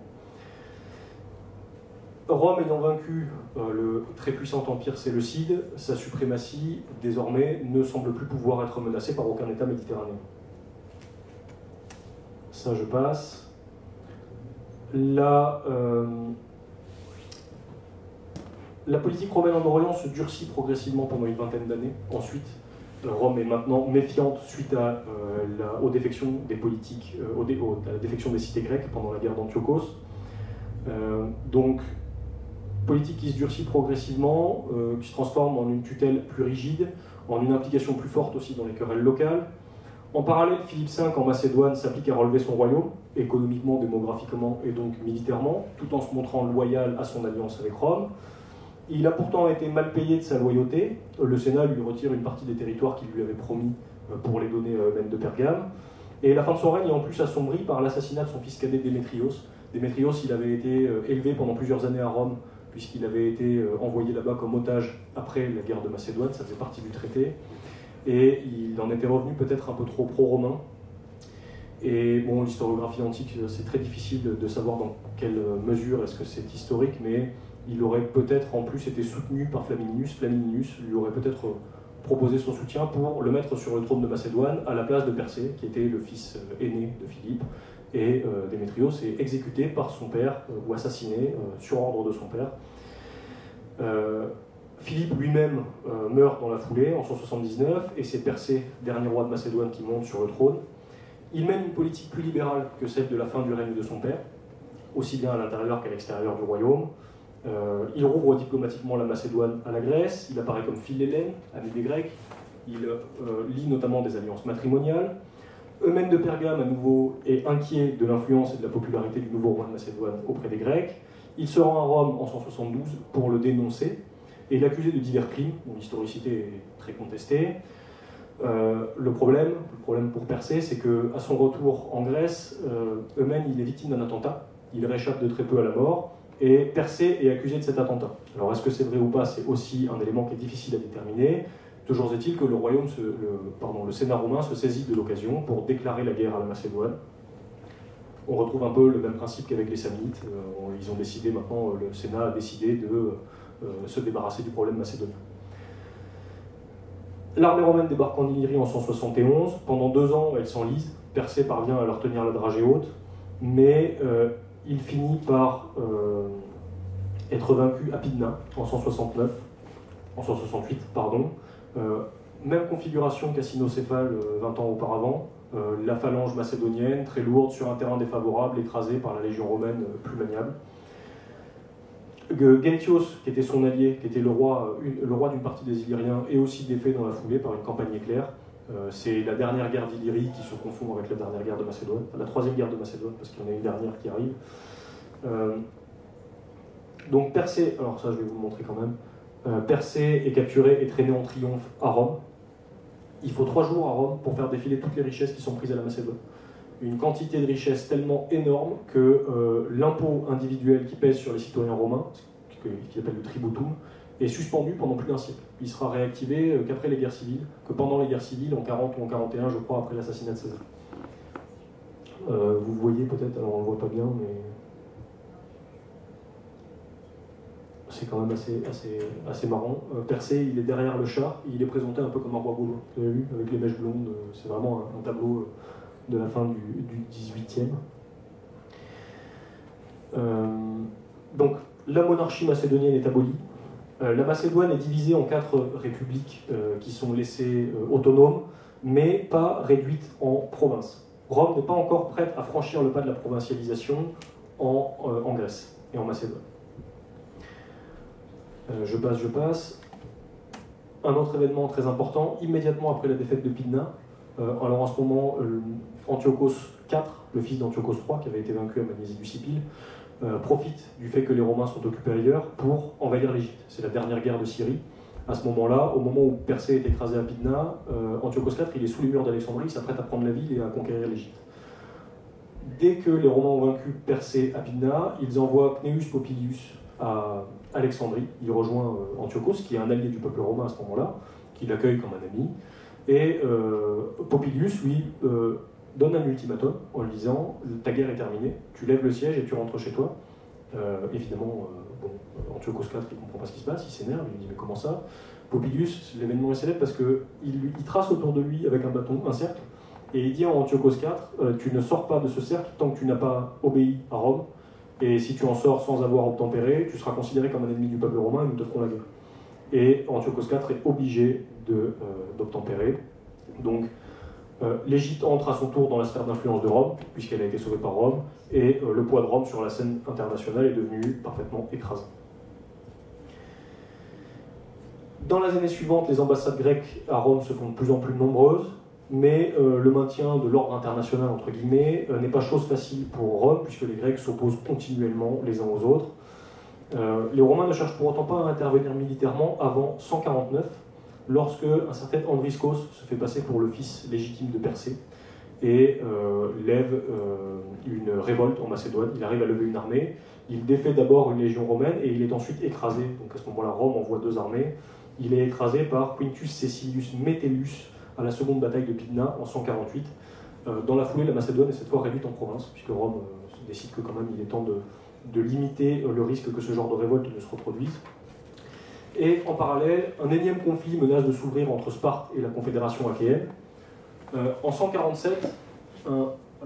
Rome ayant vaincu euh, le très puissant empire séleucide, sa suprématie, désormais, ne semble plus pouvoir être menacée par aucun État méditerranéen. Ça, je passe. La, euh, la politique romaine en Orient se durcit progressivement pendant une vingtaine d'années. Ensuite, Rome est maintenant méfiante suite à, euh, la, aux défections des politiques, euh, aux dé, aux, à la défection des cités grecques pendant la guerre d'Antiochos. Euh, donc, politique qui se durcit progressivement, euh, qui se transforme en une tutelle plus rigide, en une implication plus forte aussi dans les querelles locales. En parallèle, Philippe cinq en Macédoine s'applique à relever son royaume, économiquement, démographiquement et donc militairement, tout en se montrant loyal à son alliance avec Rome. Il a pourtant été mal payé de sa loyauté. Le Sénat lui retire une partie des territoires qu'il lui avait promis pour les donner même de Pergame. Et la fin de son règne est en plus assombrie par l'assassinat de son fils cadet Démétrios. Démétrios, il avait été élevé pendant plusieurs années à Rome, puisqu'il avait été envoyé là-bas comme otage après la guerre de Macédoine, ça faisait partie du traité, et il en était revenu peut-être un peu trop pro-romain. Et bon, l'historiographie antique, c'est très difficile de savoir dans quelle mesure est-ce que c'est historique, mais il aurait peut-être en plus été soutenu par Flamininus. Flamininus lui aurait peut-être proposé son soutien pour le mettre sur le trône de Macédoine à la place de Persée, qui était le fils aîné de Philippe. Et euh, Démétrios est exécuté par son père, euh, ou assassiné euh, sur ordre de son père. Euh, Philippe lui-même euh, meurt dans la foulée en cent soixante-dix-neuf, et c'est Persée, dernier roi de Macédoine, qui monte sur le trône. Il mène une politique plus libérale que celle de la fin du règne de son père, aussi bien à l'intérieur qu'à l'extérieur du royaume. Euh, il rouvre diplomatiquement la Macédoine à la Grèce, il apparaît comme Philhellène, ami des Grecs, il euh, lie notamment des alliances matrimoniales. Eumène de Pergame, à nouveau, est inquiet de l'influence et de la popularité du nouveau roi de Macédoine auprès des Grecs. Il se rend à Rome en cent soixante-douze pour le dénoncer et l'accusé de divers crimes, dont l'historicité est très contestée. Euh, le problème, le problème pour Persée, c'est qu'à son retour en Grèce, euh, Eumène il est victime d'un attentat, il réchappe de très peu à la mort, et Persée est accusé de cet attentat. Alors est-ce que c'est vrai ou pas, c'est aussi un élément qui est difficile à déterminer. Toujours est-il que le, royaume se, le, pardon, le Sénat romain se saisit de l'occasion pour déclarer la guerre à la Macédoine. On retrouve un peu le même principe qu'avec les Samnites. Euh, ils ont décidé maintenant, le Sénat a décidé de euh, se débarrasser du problème macédonien. L'armée romaine débarque en Illyrie en cent soixante et onze. Pendant deux ans, elle s'enlise. Persée parvient à leur tenir la dragée haute, mais euh, il finit par euh, être vaincu à Pydna en cent soixante-neuf, en cent soixante-huit, pardon. Euh, même configuration qu'à Cynocéphale euh, vingt ans auparavant, euh, la phalange macédonienne, très lourde, sur un terrain défavorable, écrasée par la légion romaine euh, plus maniable. Genthios, qui était son allié, qui était le roi, une, le roi d'une partie des Illyriens, est aussi défait dans la foulée par une campagne éclair. Euh, C'est la dernière guerre d'Illyrie qui se confond avec la dernière guerre de Macédoine, enfin, la troisième guerre de Macédoine, parce qu'il y en a une dernière qui arrive. Euh, donc Persée, alors ça je vais vous le montrer quand même, Euh, Persée est capturé et traîné en triomphe à Rome. Il faut trois jours à Rome pour faire défiler toutes les richesses qui sont prises à la Macédoine. Une quantité de richesses tellement énorme que euh, l'impôt individuel qui pèse sur les citoyens romains, qui appelle le tributum, est suspendu pendant plus d'un siècle. Il sera réactivé euh, qu'après les guerres civiles, que pendant les guerres civiles, en quarante ou en quarante et un, je crois, après l'assassinat de César. Euh, vous voyez peut-être, alors on ne le voit pas bien, mais c'est quand même assez, assez, assez marrant. Euh, Persée, il est derrière le char, il est présenté un peu comme un roi gaulois. Vous avez vu, avec les mèches blondes, euh, c'est vraiment un, un tableau de la fin du, du dix-huitième. Euh, donc, la monarchie macédonienne est abolie. Euh, la Macédoine est divisée en quatre républiques euh, qui sont laissées euh, autonomes, mais pas réduites en provinces. Rome n'est pas encore prête à franchir le pas de la provincialisation en, euh, en Grèce et en Macédoine. Euh, je passe, je passe. Un autre événement très important, immédiatement après la défaite de Pydna, euh, alors en ce moment, euh, Antiochos quatre, le fils d'Antiochos trois, qui avait été vaincu à Magnésie du Sicile, euh, profite du fait que les Romains sont occupés ailleurs pour envahir l'Égypte. C'est la dernière guerre de Syrie. À ce moment-là, au moment où Persée est écrasé à Pydna, euh, Antiochos quatre, il est sous les murs d'Alexandrie, il s'apprête à prendre la ville et à conquérir l'Égypte. Dès que les Romains ont vaincu Persée à Pydna, ils envoient Cneus Popilius à Alexandrie. Il rejoint euh, Antiochos, qui est un allié du peuple romain à ce moment-là, qui l'accueille comme un ami. Et euh, Popilius, lui, euh, donne un ultimatum en lui disant « ta guerre est terminée, tu lèves le siège et tu rentres chez toi euh, ». Évidemment, euh, bon, Antiochos quatre, il ne comprend pas ce qui se passe, il s'énerve, il lui dit « mais comment ça ?» Popilius, l'événement est célèbre parce qu'il il trace autour de lui avec un bâton un cercle, et il dit en Antiochos quatre euh, « tu ne sors pas de ce cercle tant que tu n'as pas obéi à Rome, et si tu en sors sans avoir obtempéré, tu seras considéré comme un ennemi du peuple romain et nous te ferons la guerre. » Et Antiochos quatre est obligé d'obtempérer. Euh, Donc, euh, l'Égypte entre à son tour dans la sphère d'influence de Rome, puisqu'elle a été sauvée par Rome, et euh, le poids de Rome sur la scène internationale est devenu parfaitement écrasant. Dans les années suivantes, les ambassades grecques à Rome se font de plus en plus nombreuses, mais euh, le maintien de l'ordre international, entre guillemets, euh, n'est pas chose facile pour Rome, puisque les Grecs s'opposent continuellement les uns aux autres. Euh, les Romains ne cherchent pour autant pas à intervenir militairement avant cent quarante-neuf, lorsque un certain Andriskos se fait passer pour le fils légitime de Persée et euh, lève euh, une révolte en Macédoine. Il arrive à lever une armée, il défait d'abord une légion romaine et il est ensuite écrasé. Donc à ce moment-là, Rome envoie deux armées. Il est écrasé par Quintus Cecilius Metellus à la seconde bataille de Pydna en cent quarante-huit. Euh, dans la foulée, la Macédoine est cette fois réduite en province, puisque Rome euh, décide que quand même il est temps de de limiter le risque que ce genre de révolte ne se reproduise. Et en parallèle, un énième conflit menace de s'ouvrir entre Sparte et la Confédération achéenne. Euh, en cent quarante-sept, un,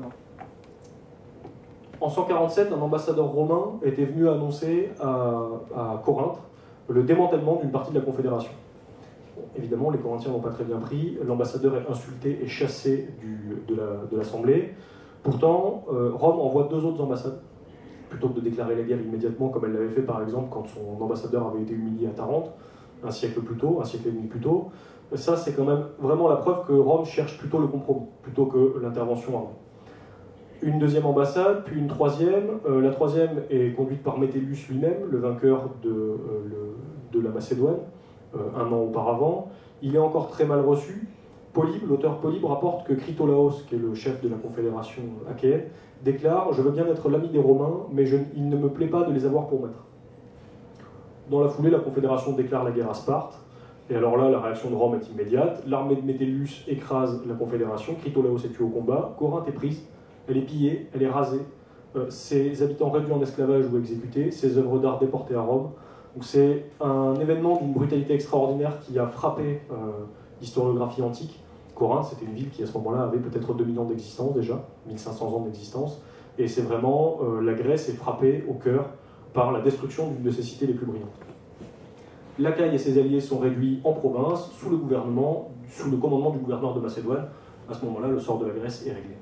en cent quarante-sept, un ambassadeur romain était venu annoncer à, à Corinthe le démantèlement d'une partie de la Confédération. Bon, évidemment, les Corinthiens n'ont pas très bien pris, l'ambassadeur est insulté et chassé du, de, la, de l'Assemblée. Pourtant, euh, Rome envoie deux autres ambassades, plutôt que de déclarer la guerre immédiatement, comme elle l'avait fait par exemple quand son ambassadeur avait été humilié à Tarente, un siècle plus tôt, un siècle et demi plus tôt. Ça, c'est quand même vraiment la preuve que Rome cherche plutôt le compromis, plutôt que l'intervention armée. Une deuxième ambassade, puis une troisième. Euh, la troisième est conduite par Métellus lui-même, le vainqueur de, euh, le, de la Macédoine, euh, un an auparavant. Il est encore très mal reçu. Polybe, l'auteur Polybe rapporte que Critolaos, qui est le chef de la confédération achéenne, déclare « Je veux bien être l'ami des Romains, mais je, il ne me plaît pas de les avoir pour maître ». Dans la foulée, la confédération déclare la guerre à Sparte, et alors là, la réaction de Rome est immédiate. L'armée de Métellus écrase la confédération, Critolaos est tué au combat, Corinthe est prise, elle est pillée, elle est rasée, euh, ses habitants réduits en esclavage ou exécutés, ses œuvres d'art déportées à Rome. Donc c'est un événement d'une brutalité extraordinaire qui a frappé euh, l'historiographie antique. Corinthe, c'était une ville qui à ce moment-là avait peut-être deux mille ans d'existence déjà, mille cinq cents ans d'existence, et c'est vraiment, euh, la Grèce est frappée au cœur par la destruction d'une de ses cités les plus brillantes. L'Achaïe et ses alliés sont réduits en province, sous le gouvernement, sous le commandement du gouverneur de Macédoine. À ce moment-là, le sort de la Grèce est réglé.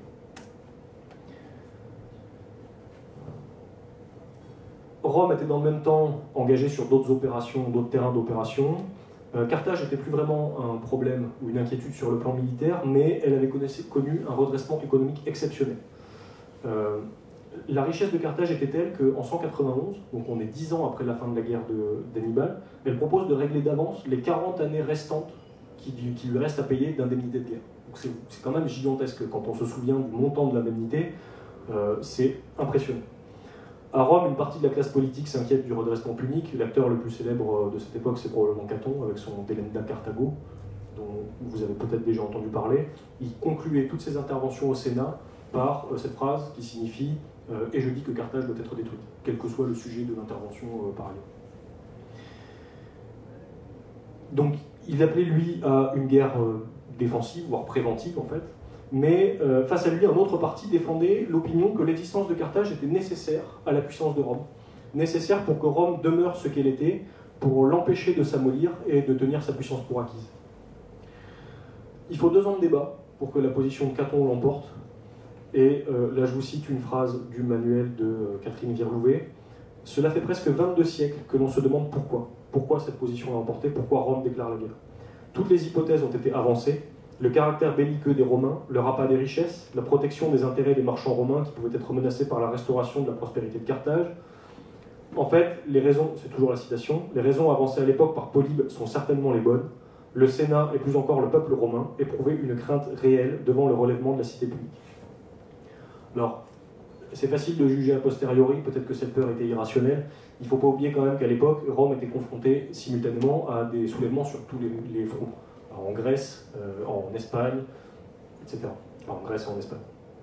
Rome était dans le même temps engagée sur d'autres opérations, d'autres terrains d'opération. Euh, Carthage n'était plus vraiment un problème ou une inquiétude sur le plan militaire, mais elle avait connu un redressement économique exceptionnel. Euh, la richesse de Carthage était telle qu'en cent quatre-vingt-onze, donc on est dix ans après la fin de la guerre d'Hannibal, elle propose de régler d'avance les quarante années restantes qui, qui lui restent à payer d'indemnité de guerre. C'est quand même gigantesque quand on se souvient du montant de l'indemnité, euh, c'est impressionnant. À Rome, une partie de la classe politique s'inquiète du redressement punique. L'acteur le plus célèbre de cette époque, c'est probablement Caton, avec son Delenda Carthago, dont vous avez peut-être déjà entendu parler. Il concluait toutes ses interventions au Sénat par euh, cette phrase qui signifie euh, « Et je dis que Carthage doit être détruite », quel que soit le sujet de l'intervention euh, par ailleurs. Donc, il appelait, lui, à une guerre euh, défensive, voire préventive, en fait. Mais euh, face à lui, un autre parti défendait l'opinion que l'existence de Carthage était nécessaire à la puissance de Rome. Nécessaire pour que Rome demeure ce qu'elle était, pour l'empêcher de s'amollir et de tenir sa puissance pour acquise. Il faut deux ans de débat pour que la position de Caton l'emporte. Et euh, là, je vous cite une phrase du manuel de euh, Catherine Virlouet. « Cela fait presque vingt-deux siècles que l'on se demande pourquoi. Pourquoi cette position l'a emporté, pourquoi Rome déclare la guerre. Toutes les hypothèses ont été avancées. Le caractère belliqueux des Romains, leur appât des richesses, la protection des intérêts des marchands romains qui pouvaient être menacés par la restauration de la prospérité de Carthage. En fait, les raisons, c'est toujours la citation, les raisons avancées à l'époque par Polybe sont certainement les bonnes. Le Sénat, et plus encore le peuple romain, éprouvait une crainte réelle devant le relèvement de la cité publique. » Alors, c'est facile de juger a posteriori, peut-être que cette peur était irrationnelle. Il ne faut pas oublier quand même qu'à l'époque, Rome était confrontée simultanément à des soulèvements sur tous les, les fronts. En Grèce, euh, en Espagne, et cetera. Enfin, en Grèce et en Espagne.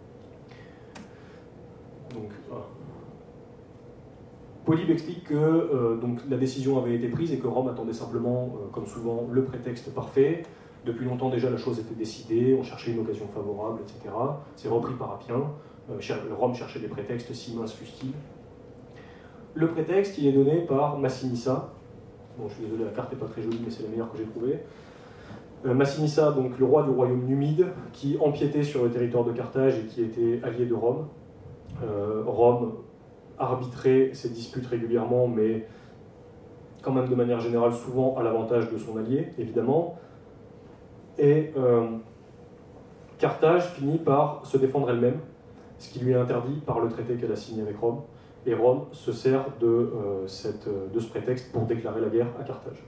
Donc, voilà. Polybe explique que euh, donc, la décision avait été prise et que Rome attendait simplement, euh, comme souvent, le prétexte parfait. Depuis longtemps déjà, la chose était décidée, on cherchait une occasion favorable, et cetera. C'est repris par Appien. Euh, Rome cherchait des prétextes, si minces fussent-ils. Le prétexte, il est donné par Massinissa. Bon, je suis désolé, la carte n'est pas très jolie, mais c'est la meilleure que j'ai trouvée. Euh, Massinissa, donc le roi du royaume numide, qui empiétait sur le territoire de Carthage et qui était allié de Rome. Euh, Rome arbitrait ces disputes régulièrement, mais quand même de manière générale, souvent à l'avantage de son allié, évidemment. Et euh, Carthage finit par se défendre elle-même, ce qui lui est interdit par le traité qu'elle a signé avec Rome. Et Rome se sert de, euh, cette, de ce prétexte pour déclarer la guerre à Carthage.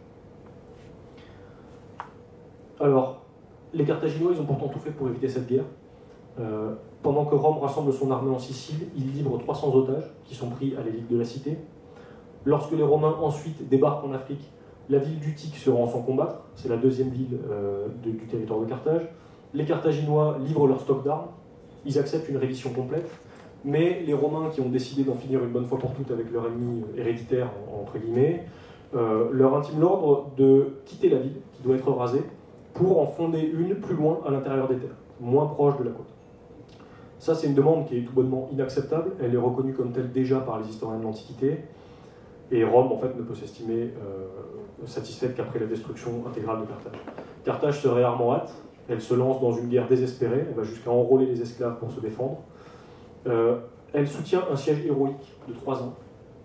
Alors, les Carthaginois, ils ont pourtant tout fait pour éviter cette guerre. Euh, pendant que Rome rassemble son armée en Sicile, il livre trois cents otages qui sont pris à l'élite de la cité. Lorsque les Romains ensuite débarquent en Afrique, la ville d'Utique se rend sans combattre, c'est la deuxième ville euh, de, du territoire de Carthage. Les Carthaginois livrent leur stock d'armes, ils acceptent une reddition complète. Mais les Romains qui ont décidé d'en finir une bonne fois pour toutes avec leur ennemi héréditaire, entre guillemets, euh, leur intiment l'ordre de quitter la ville, qui doit être rasée, pour en fonder une plus loin à l'intérieur des terres, moins proche de la côte. Ça, c'est une demande qui est tout bonnement inacceptable. Elle est reconnue comme telle déjà par les historiens de l'Antiquité. Et Rome, en fait, ne peut s'estimer euh, satisfaite qu'après la destruction intégrale de Carthage. Carthage se réarme en hâte. Elle se lance dans une guerre désespérée. Elle va jusqu'à enrôler les esclaves pour se défendre. Euh, elle soutient un siège héroïque de trois ans.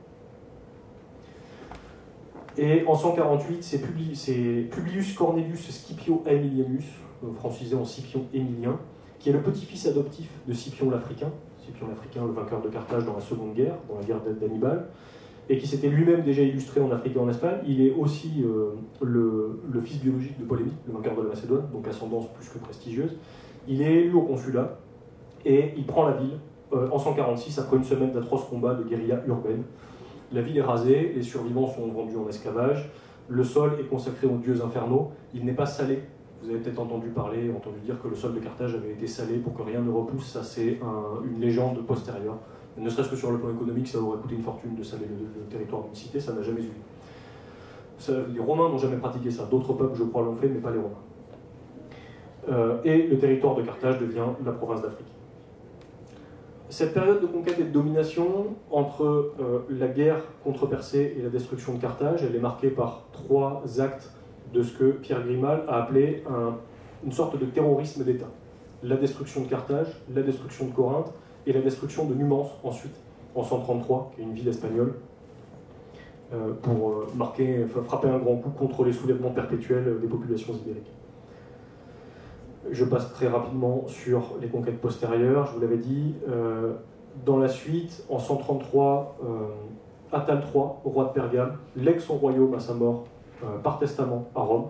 Et en cent quarante-huit, c'est Publi Publius Cornelius Scipio Aemilianus, francisé en Scipion Émilien, qui est le petit-fils adoptif de Scipion l'Africain, Scipion l'Africain, le vainqueur de Carthage dans la Seconde Guerre, dans la guerre d'Hannibal, et qui s'était lui-même déjà illustré en Afrique et en Espagne. Il est aussi euh, le, le fils biologique de Polémique, le vainqueur de la Macédoine, donc ascendance plus que prestigieuse. Il est élu au consulat, et il prend la ville euh, en cent quarante-six, après une semaine d'atroces combats de guérilla urbaine. La ville est rasée, les survivants sont vendus en esclavage, le sol est consacré aux dieux infernaux, il n'est pas salé. Vous avez peut-être entendu parler, entendu dire que le sol de Carthage avait été salé pour que rien ne repousse, ça c'est un, une légende postérieure. Ne serait-ce que sur le plan économique, ça aurait coûté une fortune de saler le, le territoire d'une cité, ça n'a jamais eu lieu. Ça, les Romains n'ont jamais pratiqué ça, d'autres peuples je crois l'ont fait, mais pas les Romains. Euh, et le territoire de Carthage devient la province d'Afrique. Cette période de conquête et de domination entre euh, la guerre contre Persée et la destruction de Carthage, elle est marquée par trois actes de ce que Pierre Grimal a appelé un, une sorte de terrorisme d'État. La destruction de Carthage, la destruction de Corinthe et la destruction de Numance ensuite, en cent trente-trois, qui est une ville espagnole, euh, pour euh, marquer, frapper un grand coup contre les soulèvements perpétuels des populations ibériques. Je passe très rapidement sur les conquêtes postérieures, je vous l'avais dit. Euh, dans la suite, en cent trente-trois, euh, Attal trois, roi de Pergame, lègue son royaume à sa mort euh, par testament à Rome.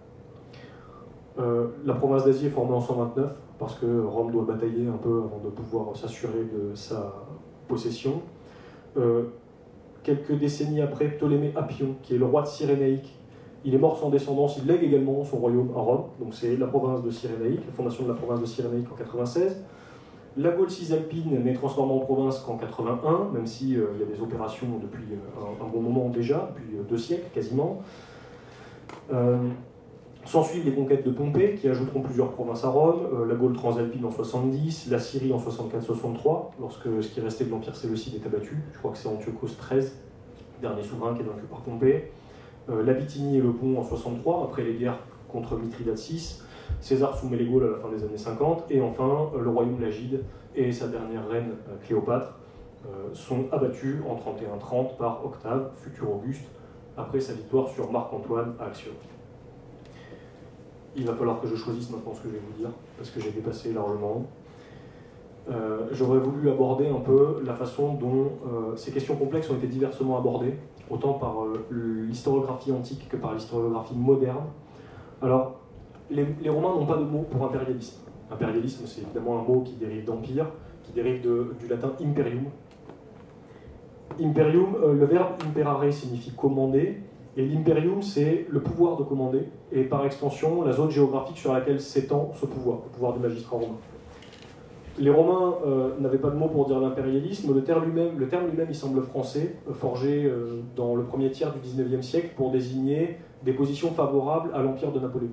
Euh, la province d'Asie est formée en cent vingt-neuf, parce que Rome doit batailler un peu avant de pouvoir s'assurer de sa possession. Euh, quelques décennies après, Ptolémée Apion, qui est le roi de Cyrénaïque, il est mort sans descendance, il lègue également son royaume à Rome, donc c'est la province de Cyrénaïque, la fondation de la province de Cyrénaïque en quatre-vingt-seize. La Gaule cisalpine n'est transformée en province qu'en quatre-vingt-un, même s'il si, euh, y a des opérations depuis euh, un, un bon moment déjà, depuis euh, deux siècles quasiment. Euh, S'ensuivent les conquêtes de Pompée, qui ajouteront plusieurs provinces à Rome, euh, la Gaule transalpine en soixante-dix, la Syrie en soixante-quatre soixante-trois, lorsque ce qui restait de l'Empire séleucide est abattu. Je crois que c'est Antiochos treize, dernier souverain qui est vaincu par Pompée. Euh, la Bithynie et le Pont en soixante-trois, après les guerres contre Mithridate six. César soumet les Gaules à la fin des années cinquante. Et enfin, euh, le royaume lagide et sa dernière reine, euh, Cléopâtre, euh, sont abattus en trente et un trente par Octave, futur Auguste, après sa victoire sur Marc-Antoine à Actium. Il va falloir que je choisisse maintenant ce que je vais vous dire, parce que j'ai dépassé largement. Euh, J'aurais voulu aborder un peu la façon dont euh, ces questions complexes ont été diversement abordées, autant par euh, l'historiographie antique que par l'historiographie moderne. Alors, les, les Romains n'ont pas de mot pour impérialisme. Impérialisme, c'est évidemment un mot qui dérive d'empire, qui dérive de, du latin imperium. Imperium, euh, le verbe imperare signifie commander, et l'imperium, c'est le pouvoir de commander, et par extension, la zone géographique sur laquelle s'étend ce pouvoir, le pouvoir du magistrat romain. Les Romains euh, n'avaient pas de mot pour dire l'impérialisme. Le terme lui-même, le terme lui-même, il semble français, euh, forgé euh, dans le premier tiers du dix-neuvième siècle pour désigner des positions favorables à l'empire de Napoléon.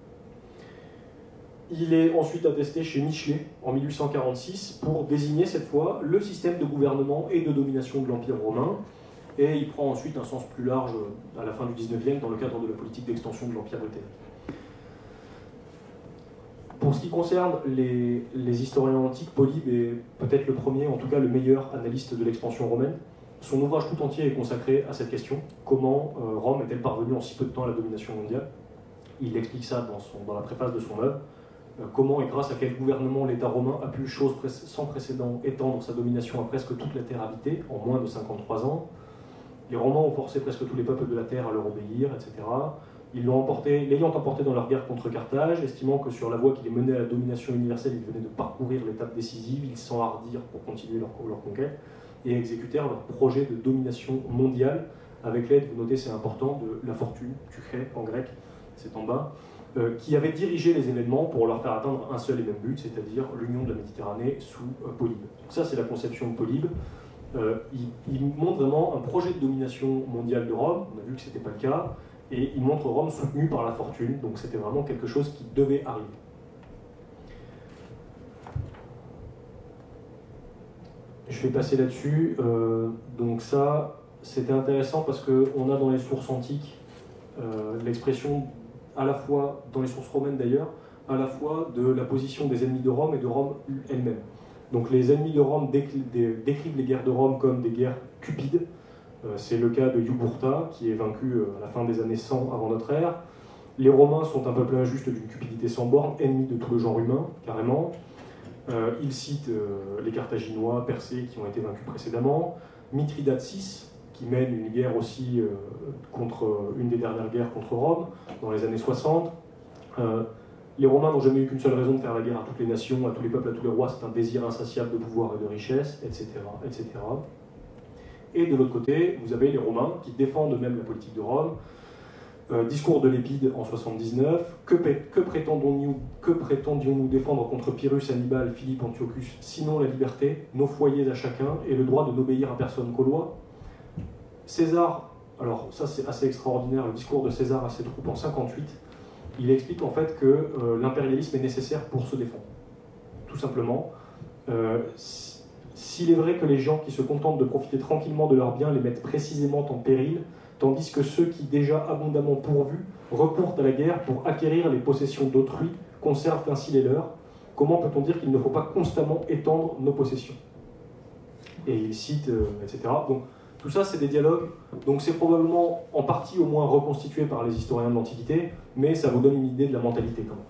Il est ensuite attesté chez Michelet en mille huit cent quarante-six pour désigner cette fois le système de gouvernement et de domination de l'empire romain. Et il prend ensuite un sens plus large à la fin du dix-neuvième dans le cadre de la politique d'extension de l'empire britannique. Pour ce qui concerne les, les historiens antiques, Polybe est peut-être le premier, en tout cas le meilleur analyste de l'expansion romaine. Son ouvrage tout entier est consacré à cette question. Comment euh, Rome est-elle parvenue en si peu de temps à la domination mondiale? Il explique ça dans, son, dans la préface de son œuvre. Euh, comment et grâce à quel gouvernement l'État romain a pu, chose pré sans précédent, étendre sa domination à presque toute la terre habitée en moins de cinquante-trois ans. Les Romains ont forcé presque tous les peuples de la terre à leur obéir, et cetera. Ils l'ont emporté, l'ayant emporté dans leur guerre contre Carthage, estimant que sur la voie qui les menait à la domination universelle, ils venaient de parcourir l'étape décisive, ils s'enhardirent pour continuer leur, leur conquête et exécutèrent leur projet de domination mondiale avec l'aide, vous notez c'est important, de la fortune, tuché en grec, c'est en bas, euh, qui avait dirigé les événements pour leur faire atteindre un seul et même but, c'est-à-dire l'union de la Méditerranée sous euh, Polybe. Donc ça, c'est la conception de Polybe. Euh, il, il montre vraiment un projet de domination mondiale de Rome, on a vu que ce n'était pas le cas, et il montre Rome soutenue par la fortune, donc c'était vraiment quelque chose qui devait arriver. Je vais passer là-dessus. Euh, donc ça, c'était intéressant parce qu'on a dans les sources antiques euh, l'expression, à la fois, dans les sources romaines d'ailleurs, à la fois de la position des ennemis de Rome et de Rome elle-même. Donc les ennemis de Rome décrivent les guerres de Rome comme des guerres cupides. Euh, c'est le cas de Jugurtha, qui est vaincu à la fin des années cent avant notre ère. Les Romains sont un peuple injuste d'une cupidité sans borne, ennemi de tout le genre humain, carrément. Euh, il cite euh, les Carthaginois, Persais, qui ont été vaincus précédemment. Mithridate six, qui mène une guerre aussi euh, contre une des dernières guerres contre Rome, dans les années soixante. Euh, les Romains n'ont jamais eu qu'une seule raison de faire la guerre à toutes les nations, à tous les peuples, à tous les rois, c'est un désir insatiable de pouvoir et de richesse, et cetera, et cetera. Et de l'autre côté, vous avez les Romains qui défendent même la politique de Rome. Euh, discours de Lépide en soixante-dix-neuf. Que, que prétendions-nous que prétendions-nous défendre contre Pyrrhus, Hannibal, Philippe, Antiochus, sinon la liberté, nos foyers à chacun et le droit de n'obéir à personne qu'aux lois? César, alors ça c'est assez extraordinaire, le discours de César à ses troupes en cinquante-huit, il explique en fait que euh, l'impérialisme est nécessaire pour se défendre. Tout simplement. Euh, S'il est vrai que les gens qui se contentent de profiter tranquillement de leurs biens les mettent précisément en péril, tandis que ceux qui, déjà abondamment pourvus, recourent à la guerre pour acquérir les possessions d'autrui, conservent ainsi les leurs, comment peut-on dire qu'il ne faut pas constamment étendre nos possessions? Et il cite, euh, et cetera. Donc, tout ça, c'est des dialogues, donc c'est probablement en partie au moins reconstitué par les historiens de l'Antiquité, mais ça vous donne une idée de la mentalité quand même.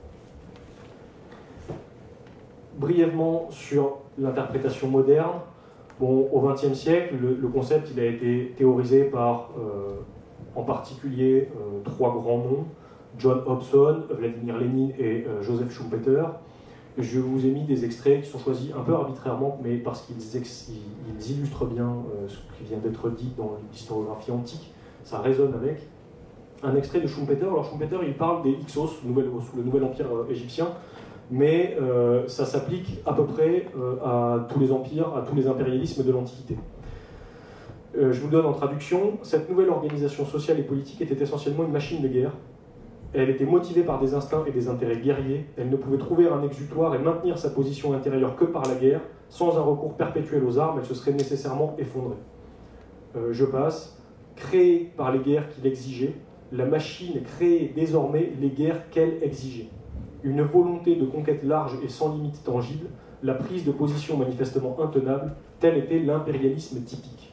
Brièvement sur l'interprétation moderne. Bon, au vingtième siècle, le, le concept il a été théorisé par, euh, en particulier, euh, trois grands noms, John Hobson, Vladimir Lénine et euh, Joseph Schumpeter. Je vous ai mis des extraits qui sont choisis un peu arbitrairement, mais parce qu'ils ils illustrent bien euh, ce qui vient d'être dit dans l'historiographie antique, ça résonne avec. Un extrait de Schumpeter. Alors Schumpeter, il parle des Hyksos, sous le nouvel empire euh, égyptien, mais euh, ça s'applique à peu près euh, à tous les empires, à tous les impérialismes de l'Antiquité. Euh, je vous donne en traduction, cette nouvelle organisation sociale et politique était essentiellement une machine de guerre. Elle était motivée par des instincts et des intérêts guerriers, elle ne pouvait trouver un exutoire et maintenir sa position intérieure que par la guerre, sans un recours perpétuel aux armes, elle se serait nécessairement effondrée. Euh, je passe, créée par les guerres qu'il exigeait, la machine créait désormais les guerres qu'elle exigeait. Une volonté de conquête large et sans limite tangible, la prise de position manifestement intenable, tel était l'impérialisme typique.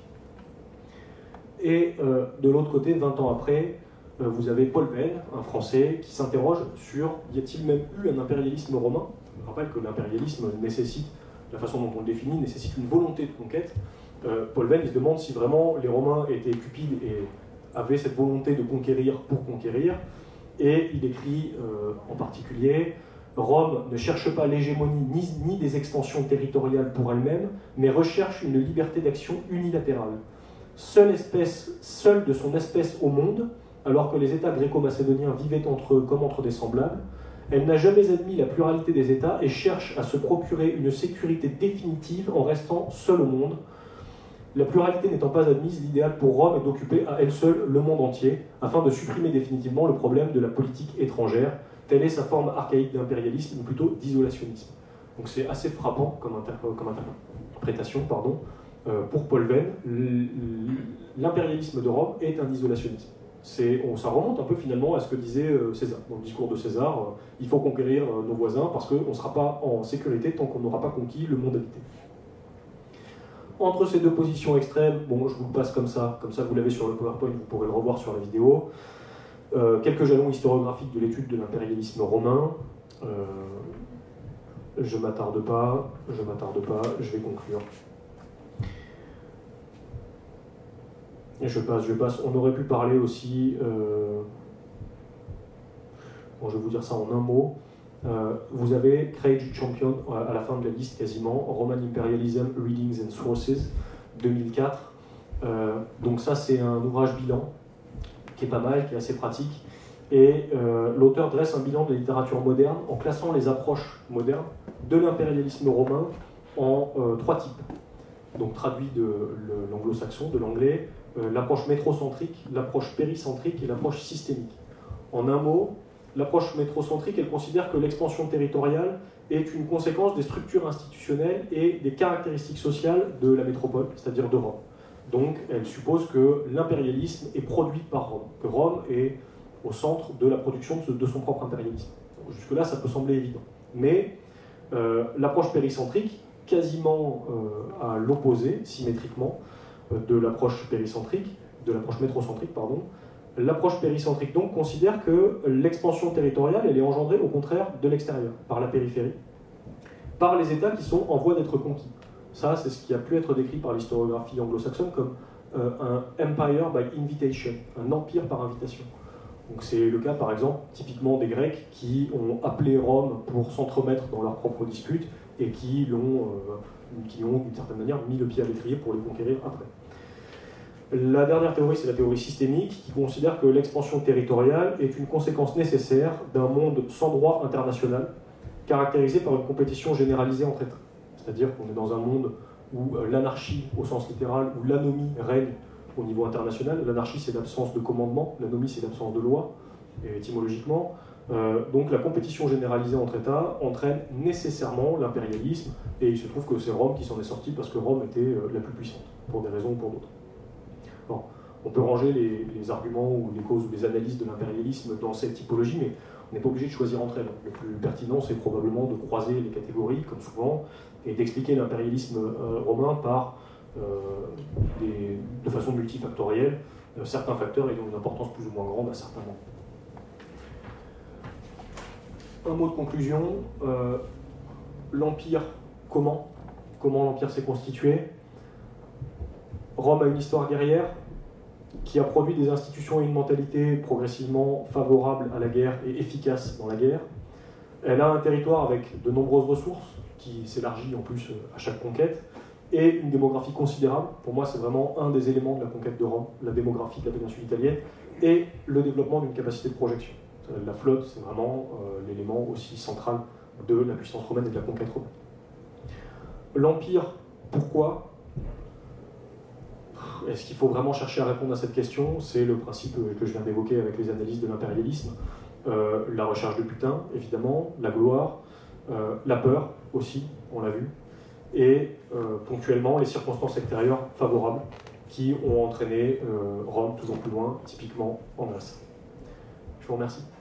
Et euh, de l'autre côté, vingt ans après, euh, vous avez Paul Venn, un Français, qui s'interroge sur y a-t-il même eu un impérialisme romain? Je rappelle que l'impérialisme nécessite, la façon dont on le définit, nécessite une volonté de conquête. Euh, Paul Venn il se demande si vraiment les Romains étaient cupides et avaient cette volonté de conquérir pour conquérir. Et il écrit euh, en particulier « Rome ne cherche pas l'hégémonie ni, ni des extensions territoriales pour elle-même, mais recherche une liberté d'action unilatérale. Seule, espèce, seule de son espèce au monde, alors que les États gréco-macédoniens vivaient entre eux comme entre des semblables, elle n'a jamais admis la pluralité des États et cherche à se procurer une sécurité définitive en restant seule au monde. La pluralité n'étant pas admise, l'idéal pour Rome est d'occuper à elle seule le monde entier, afin de supprimer définitivement le problème de la politique étrangère. Telle est sa forme archaïque d'impérialisme, ou plutôt d'isolationnisme. » Donc c'est assez frappant comme, inter comme interprétation. Pardon. Euh, pour Paul Venn, l'impérialisme de Rome est un isolationnisme. On, ça remonte un peu finalement à ce que disait euh, César. Dans le discours de César, euh, il faut conquérir euh, nos voisins parce qu'on ne sera pas en sécurité tant qu'on n'aura pas conquis le monde habité. Entre ces deux positions extrêmes, bon, je vous le passe comme ça, comme ça vous l'avez sur le PowerPoint, vous pourrez le revoir sur la vidéo. Euh, quelques jalons historiographiques de l'étude de l'impérialisme romain. Euh, je m'attarde pas, je m'attarde pas, je vais conclure. Et je passe, je passe. On aurait pu parler aussi. Euh... Bon, je vais vous dire ça en un mot. Euh, vous avez Craig Champion à la fin de la liste quasiment, Roman Imperialism, Readings and Sources, deux mille quatre. Euh, donc ça c'est un ouvrage bilan qui est pas mal, qui est assez pratique. Et euh, l'auteur dresse un bilan de la littérature moderne en classant les approches modernes de l'impérialisme romain en euh, trois types. Donc traduit de l'anglo-saxon, de l'anglais, euh, l'approche métrocentrique, l'approche péricentrique et l'approche systémique. En un mot, l'approche métrocentrique, elle considère que l'expansion territoriale est une conséquence des structures institutionnelles et des caractéristiques sociales de la métropole, c'est-à-dire de Rome. Donc elle suppose que l'impérialisme est produit par Rome, que Rome est au centre de la production de son propre impérialisme. Jusque-là, ça peut sembler évident. Mais euh, l'approche péricentrique, quasiment euh, à l'opposé, symétriquement, euh, de l'approche péricentrique, de l'approche métrocentrique, pardon, l'approche péricentrique donc considère que l'expansion territoriale, elle est engendrée au contraire de l'extérieur, par la périphérie, par les États qui sont en voie d'être conquis. Ça, c'est ce qui a pu être décrit par l'historiographie anglo-saxonne comme euh, un empire by invitation, un empire par invitation. Donc c'est le cas, par exemple, typiquement des Grecs qui ont appelé Rome pour s'entremettre dans leurs propres disputes et qui l'ont, euh, qui ont d'une certaine manière mis le pied à l'étrier pour les conquérir après. La dernière théorie, c'est la théorie systémique, qui considère que l'expansion territoriale est une conséquence nécessaire d'un monde sans droit international, caractérisé par une compétition généralisée entre États. C'est-à-dire qu'on est dans un monde où l'anarchie, au sens littéral, où l'anomie règne au niveau international. L'anarchie, c'est l'absence de commandement, l'anomie, c'est l'absence de loi, et étymologiquement. Euh, donc la compétition généralisée entre États entraîne nécessairement l'impérialisme, et il se trouve que c'est Rome qui s'en est sortie parce que Rome était euh, la plus puissante, pour des raisons ou pour d'autres. Bon, on peut ranger les, les arguments ou les causes ou les analyses de l'impérialisme dans cette typologie, mais on n'est pas obligé de choisir entre elles. Le plus pertinent, c'est probablement de croiser les catégories, comme souvent, et d'expliquer l'impérialisme euh, romain par, euh, des, de façon multifactorielle, euh, certains facteurs ayant une importance plus ou moins grande à certains moments. Un mot de conclusion, euh, l'Empire, comment Comment l'Empire s'est constitué? Rome a une histoire guerrière qui a produit des institutions et une mentalité progressivement favorables à la guerre et efficaces dans la guerre. Elle a un territoire avec de nombreuses ressources qui s'élargit en plus à chaque conquête et une démographie considérable. Pour moi, c'est vraiment un des éléments de la conquête de Rome, la démographie de la péninsule italienne et le développement d'une capacité de projection. La flotte, c'est vraiment euh, l'élément aussi central de la puissance romaine et de la conquête romaine. L'Empire, pourquoi? Est-ce qu'il faut vraiment chercher à répondre à cette question? C'est le principe que je viens d'évoquer avec les analyses de l'impérialisme. Euh, la recherche de butin, évidemment, la gloire, euh, la peur aussi, on l'a vu, et euh, ponctuellement les circonstances extérieures favorables qui ont entraîné euh, Rome toujours plus loin, typiquement en Grèce. Je vous remercie.